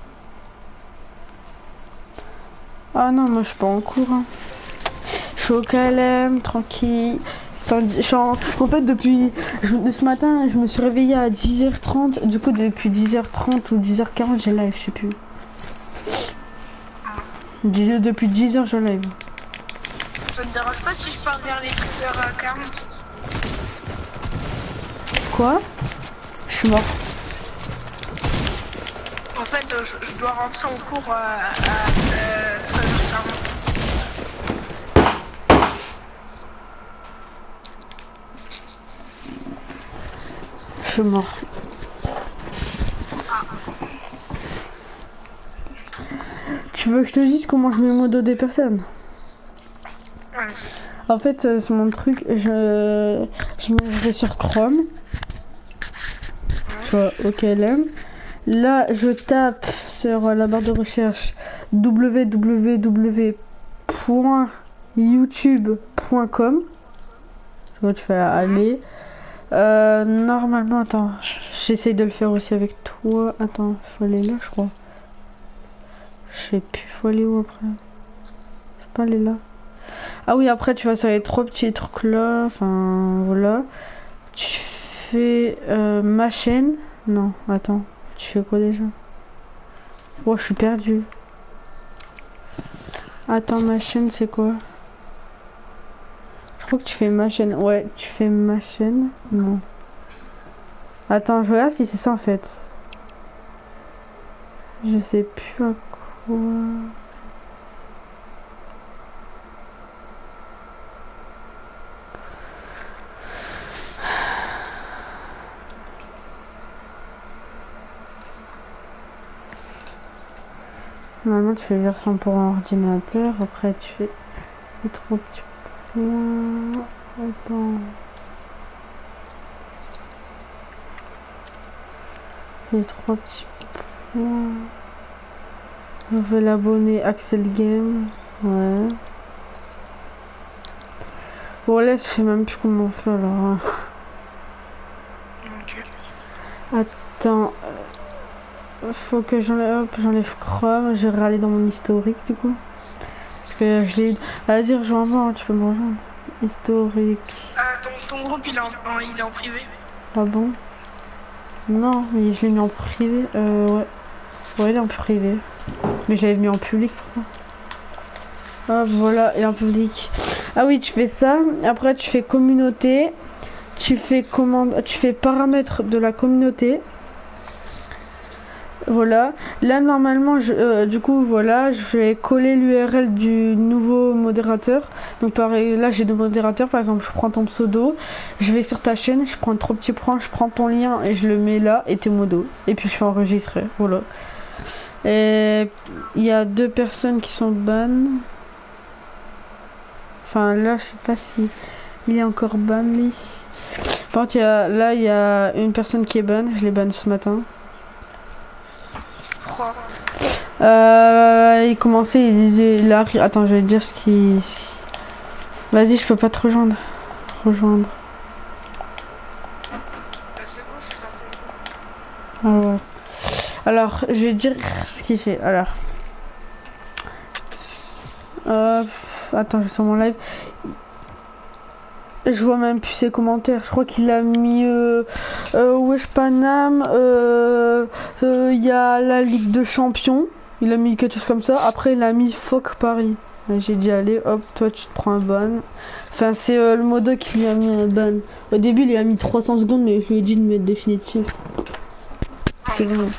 Ah non, moi je suis pas en cours. Hein. Je suis au K L M, tranquille. Je suis en... en fait, depuis je... ce matin, je me suis réveillée à dix heures trente. Du coup, depuis dix heures trente ou dix heures quarante, j'ai live, je sais plus. Depuis dix heures, je live. Ça te dérange pas si je pars vers les treize heures quarante? Quoi? Je suis mort. En fait, euh, je, je dois rentrer en cours euh, à euh, treize heures quarante. Je suis mort. Ah. Tu veux que je te dise comment je mets le modo des personnes? Vas-y. En fait, euh, c'est mon truc. Je, je me vais sur Chrome. Je vois au K L M. Là, je tape sur la barre de recherche w w w point youtube point com. Tu vois, tu fais aller. Euh, normalement, attends, j'essaye de le faire aussi avec toi. Attends, faut aller là, je crois. Je sais plus, faut aller où après? Je peux pas aller là. Ah oui, après, tu vas sur les trois petits trucs là. Enfin, voilà. Tu fais euh, ma chaîne. Non, attends. Tu fais quoi déjà? Oh, je suis perdu. Attends, ma chaîne, c'est quoi? Je crois que tu fais ma chaîne. Ouais, tu fais ma chaîne. Non. Attends, je regarde si c'est ça en fait. Je sais plus à quoi. Normalement, tu fais version pour un ordinateur. Après, tu fais les trois petits points. Attends. Les trois petits points. On veut l'abonner Axel Game. Ouais. Bon, là, je sais même plus comment on fait alors. Ok. Attends. Faut que j'enlève, j'enlève Chrome, je vais aller dans mon historique du coup. Parce que je l'ai... Vas-y, rejoins-moi, tu peux me rejoindre. Historique. Euh, ton, ton groupe, il est en, en- il est en privé. Ah bon? Non, mais je l'ai mis en privé. Euh, ouais. Ouais, il est en privé. Mais je l'avais mis en public, pourquoi? Ah, voilà, il est en public. Ah oui, tu fais ça. Après, tu fais communauté. Tu fais commande... Tu fais paramètres de la communauté. Voilà, là normalement, je, euh, du coup, voilà, je vais coller l'U R L du nouveau modérateur. Donc pareil, là j'ai deux modérateurs, par exemple, je prends ton pseudo, je vais sur ta chaîne, je prends trois petits points, je prends ton lien et je le mets là et tes modos. Et puis je fais enregistrer, voilà. Et il y a deux personnes qui sont ban. Enfin là, je sais pas si il est encore ban lui. Par contre, il y a, là, il y a une personne qui est bonne. Je l'ai bonne ce matin. Pourquoi? Euh, il commençait, il disait, il a, attends, je vais te dire ce qui. Vas-y, je peux pas te rejoindre. Rejoindre. Bah, c'est bon, je suis parti. Ah ouais. Alors, je vais te dire ce qu'il fait. Alors. Euh, attends, je suis sur mon live. Je vois même plus ses commentaires. Je crois qu'il a mis euh, euh, Wesh Panam. Il euh, euh, y a la Ligue de Champions. Il a mis quelque chose comme ça. Après, il a mis Foc Paris. J'ai dit, allez, hop, toi, tu te prends un ban. Enfin, c'est euh, le modo qui lui a mis un ban. Au début, il lui a mis trois cents secondes, mais je lui ai dit de mettre définitif. C'est bon.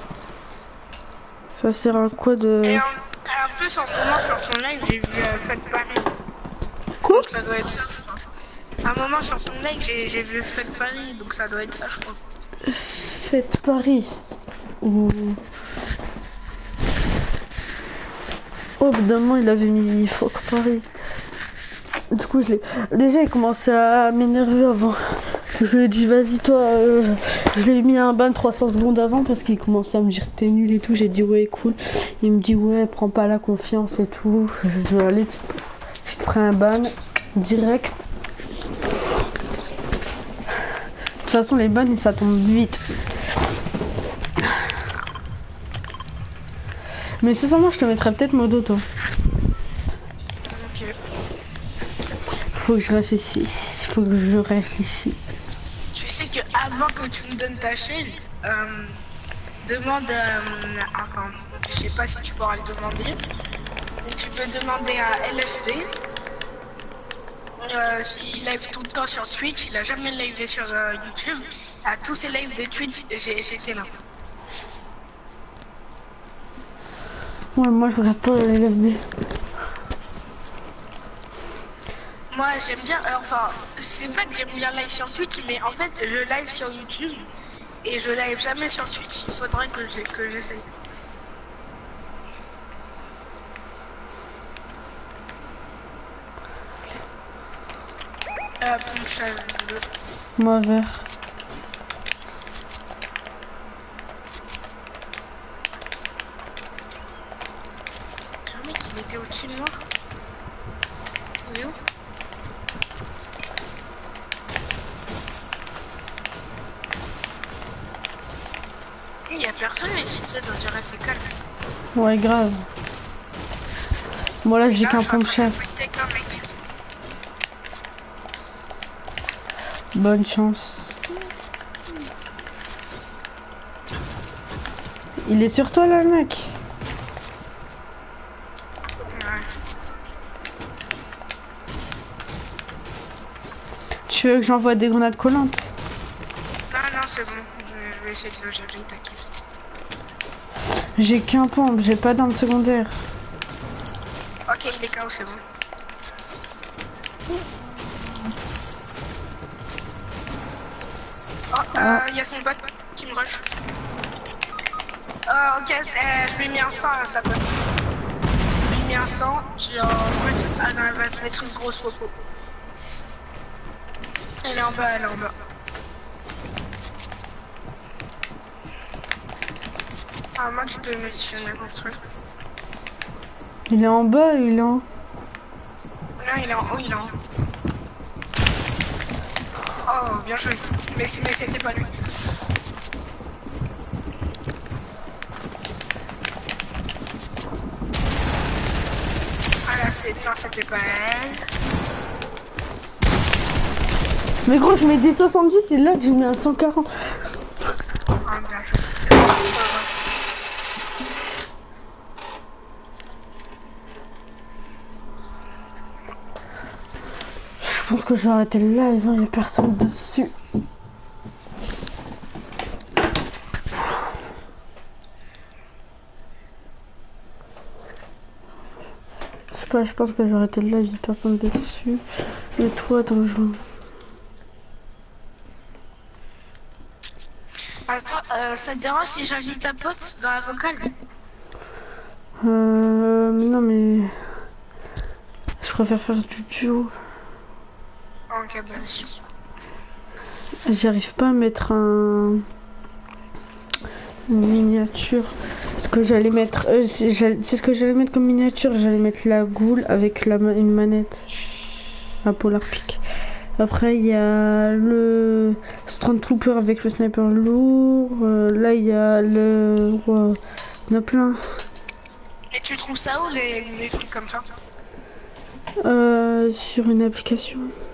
Ça sert à quoi de. Et en, en plus, en ce moment, sur ton live, j'ai vu euh, Fête Paris. Quoi? Donc ça doit être ça, je crois. À un moment, sur ton live, j'ai j'ai vu Fête Paris, donc ça doit être ça, je crois. Fête Paris. Ouh. Oh, au bout d'un moment, il avait mis Foc Paris. Du coup, je l'ai. Déjà, il commençait à m'énerver avant. Je lui ai dit, vas-y, toi. Euh... Je lui ai mis un ban trois cents secondes avant parce qu'il commençait à me dire, t'es nul et tout. J'ai dit, ouais, cool. Il me dit, ouais, prends pas la confiance et tout. Je lui ai dit, allez, je te prends un ban direct. De toute façon, les bans, ça tombe vite. Mais sincèrement, je te mettrais peut-être modo, toi. Ok. Faut que je réfléchisse. Faut que je réfléchisse. Tu sais que avant que tu me donnes ta chaîne, euh, demande euh, enfin, je sais pas si tu pourras le demander, mais tu peux demander à L F B. Euh, il live tout le temps sur Twitch, il a jamais livé sur euh, YouTube. À tous ses lives de Twitch, j'étais là. Ouais, moi je regarde pas les L F B. Moi j'aime bien, euh, enfin, c'est pas que j'aime bien live sur Twitch, mais en fait je live sur YouTube et je live jamais sur Twitch. Il faudrait que j'ai que j'essaye. Euh, Ponchage bleu. Moi vert. Le mec il était au-dessus de moi. Il est où? Il y a personne mais j'essaie on dirait c'est calme. Ouais, grave. Moi là, j'ai Là, qu'un je suis en pont de train de chasse. fighter avec un mec. Bonne chance. Il est sur toi là, le mec. Ouais. Tu veux que j'envoie des grenades collantes? Non, non, c'est bon. Je, je vais essayer de le gérer, t'inquiète. J'ai qu'un pompe, j'ai pas d'arme secondaire. Ok, il est K O, c'est bon. Oh, euh, il y a son bot qui me rush. Euh, ok, euh, je lui ai mis un sang à sa pote. Je lui ai mis un sang, genre, ah non, elle va se mettre une grosse popo. Elle est en bas, elle est en bas. Ah, moi, tu peux modifier ma construire. Il est en bas, il est en... Non, il est en haut, il est en haut. Oh, bien joué. Mais, mais c'était pas lui. Ah là, c'est... Non, c'était pas elle. Mais gros, je mets des soixante-dix et là, j'ai mis un cent quarante. Ah, bien joué. C'est pas grave. Je pense que j'ai arrêté le live, il n'y a personne dessus. Je sais pas, je pense que j'ai arrêté le live, il n'y a personne dessus. Et toi, attends, je... Attends, euh, ça te dérange si j'invite ta pote dans la vocale? Euh... Mais non, mais... Je préfère faire du duo. Ok, bah vas-y. J'arrive pas à mettre un... une miniature. Ce que j'allais mettre... Euh, c'est ce que j'allais mettre comme miniature. J'allais mettre la goule avec la, une manette. La Polar Pick. Après, il y a le Stormtrooper avec le sniper lourd. Euh, là, il y a le... Wow. Il y en a plein. Et tu trouves ça où, les, les trucs comme ça? Euh, sur une application.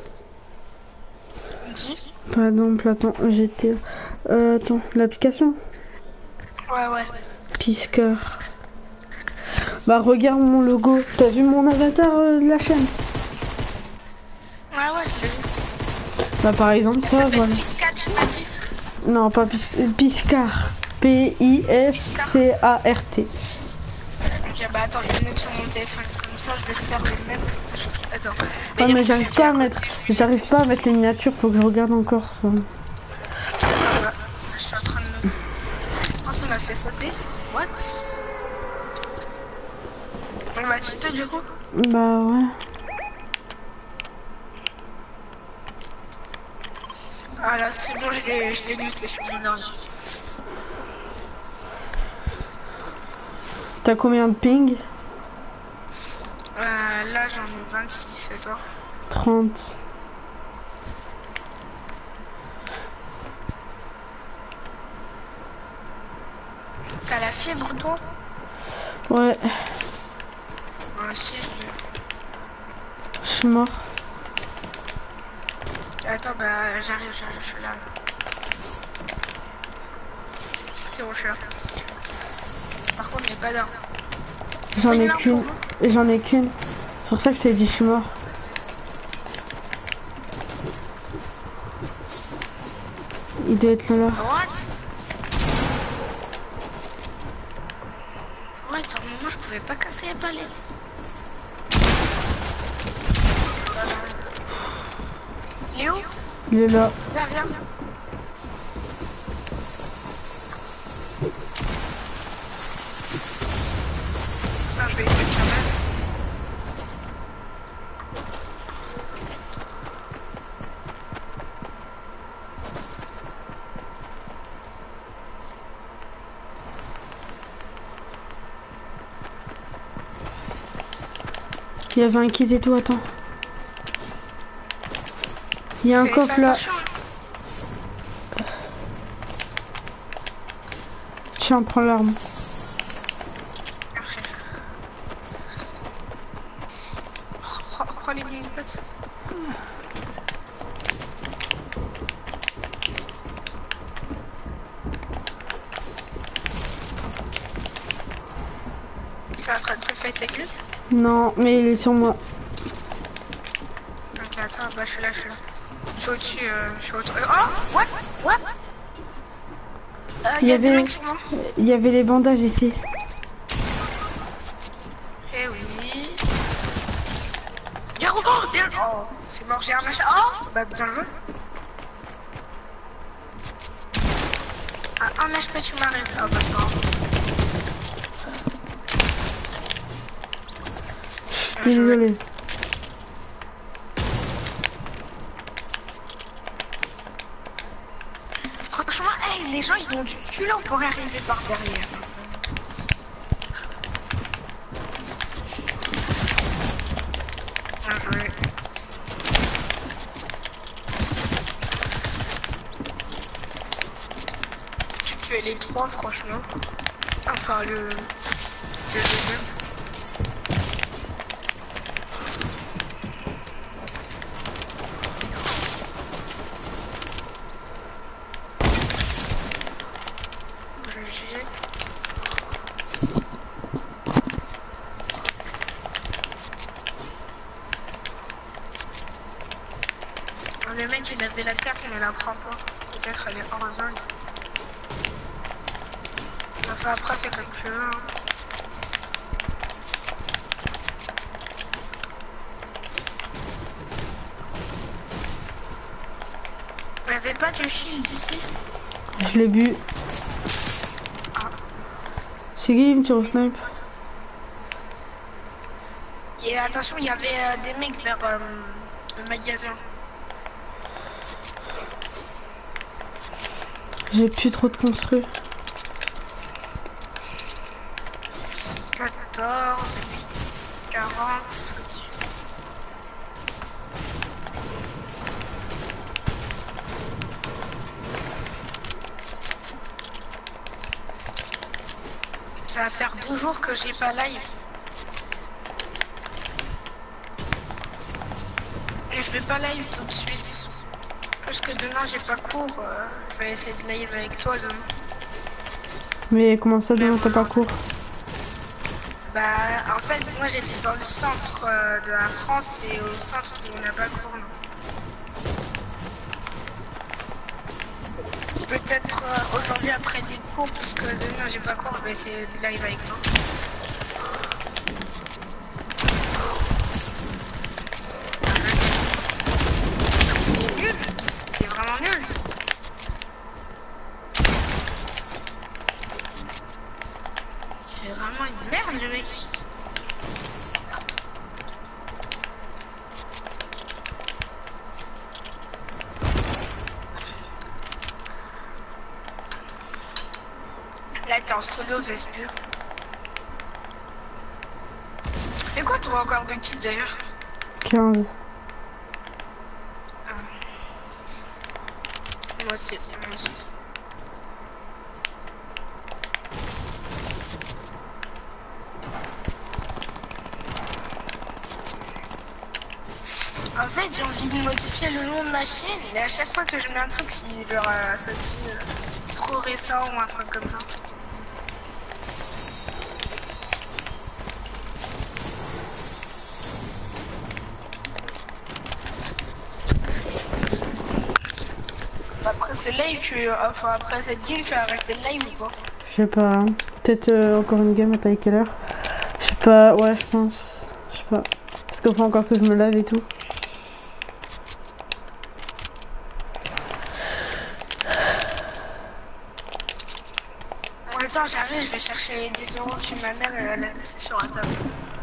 Dis. Par exemple, attends, j'étais... Euh, attends, l'application Ouais, ouais. Piscar. Bah, regarde mon logo. T'as vu mon avatar euh, de la chaîne? Ouais, ouais, je l'ai vu. Bah, par exemple, ça, Ça voilà. Piscar, tu m'as dit? Non, pas Pis Piscar. P I S C A R T. Ok, bah attends, je vais le mettre sur mon téléphone. Comme ça, je vais faire les mêmes. Attends. Ah, mais j'arrive pas à mettre... J'arrive pas à mettre les miniatures, faut que je regarde encore ça. Attends, là, je suis en train de noter. Oh, ça m'a fait sauter. What? On m'a cheaté du coup? Bah ouais. Ah là, c'est bon, je l'ai je l'ai glissé sur mon ordi. T'as combien de ping? Euh, là, j'en ai vingt-six, et toi? trente. T'as la fièvre, toi? Ouais, Moi aussi. je suis mort. Attends, bah j'arrive, j'arrive, je suis là. C'est bon, je suis là. Par contre, j'ai pas d'arme. J'en Une ai arme qu'une. pour moi. J'en ai qu'une. C'est pour ça que je t'ai dit je suis mort. Il doit être là. là. What? Ouais, attends, mais moi je pouvais pas casser les palettes. Léo? Il est là. Viens, viens. Attends, je vais essayer quand même. Il y avait un kit et tout, attends. Il y a un Fais- coffre fais là. attention. Tiens, prends l'arme. Merci. Prends prends les mini potes. Tu es en train de te faire avec lui? Non, mais il est sur moi. Ok, attends, bah je suis là, je suis là. Je suis au-dessus, euh, je suis au-dessus. Oh! What? What? Euh, Il y y a des avait- mecs sur moi. Il y avait les bandages ici. Eh oui. Bien, oh, bien. Oh, c'est mort, j'ai un machin. Oh, bah bien joué. Ah, un H P, tu m'arrêtes. Ah, bah c'est pas grave. Bien joué. Désolé. Franchement, hey, les gens ils ont du culot pour arriver par derrière. Bien joué. Tu tuais les trois, franchement. Enfin, le. Le deuxième. Le mec il avait la carte mais il la prend pas. Peut-être elle est hors zone. Enfin après fais comme tu veux. Hein. Il n'y avait pas de shield ici. Je l'ai bu. Ah. C'est qui me tire au snipe? Et attention, il y avait euh, des mecs vers euh, le magasin. J'ai plus trop de construits. quatorze, quarante. Ça va faire deux jours que j'ai pas live. Et je vais pas live tout de suite. Parce que demain j'ai pas cours. Euh, je vais essayer de live avec toi demain. Mais comment ça, demain t'as pas cours? Bah en fait moi j'habite dans le centre euh, de la France et au centre où on n'a pas cours. Peut-être euh, aujourd'hui après des cours parce que demain j'ai pas cours, je vais essayer de live avec toi. Il est nul, c'est vraiment nul. C'est vraiment une merde le mec. Là t'es en solo Vespu. C'est quoi ton record de kill d'ailleurs? quinze. Ah. Moi aussi, moi aussi. En fait, j'ai envie de modifier le nom de ma chaîne, et à chaque fois que je mets un truc, c'est genre euh, ça dit euh, trop récent ou un truc comme ça. Après ce live, tu, enfin après cette game, tu as arrêté le live ou pas? Je sais pas. Hein. Peut-être euh, encore une game, attends, à quelle heure? Je sais pas, ouais, je pense. Je sais pas. Parce qu'il faut encore que je me lave et tout. Attends, j'arrive, je vais chercher les dix euros que ma mère elle a laissé sur la table.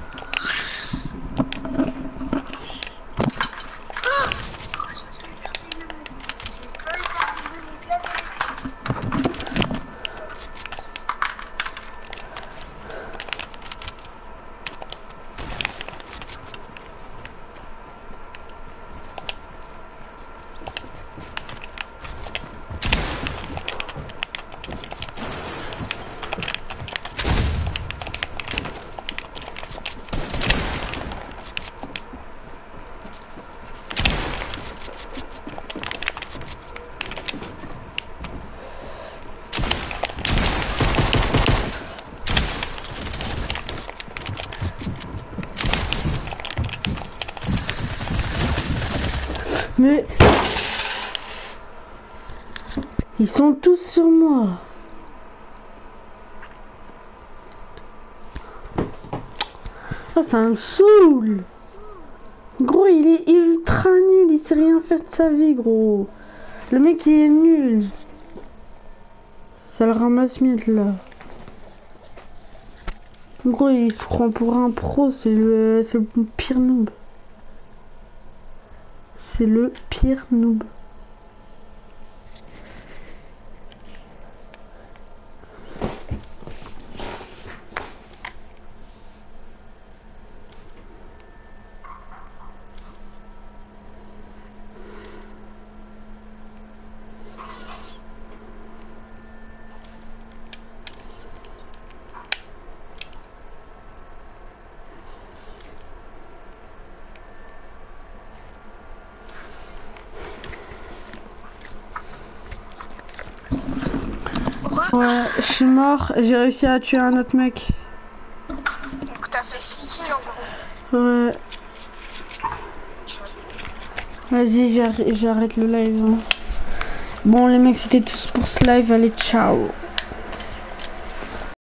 Mais ils sont tous sur moi. Oh, ça me saoule. Gros, il est ultra nul, il sait rien faire de sa vie, gros. Le mec, il est nul. Ça le ramasse-miettes, là. Gros, il se prend pour un pro, c'est le, c'est le pire noob. C'est le pire noob. Ouais, je suis mort, j'ai réussi à tuer un autre mec. Donc t'as fait six kills en gros. Ouais. Vas-y, j'arrête le live. Hein. Bon les mecs, c'était tous pour ce live, allez ciao.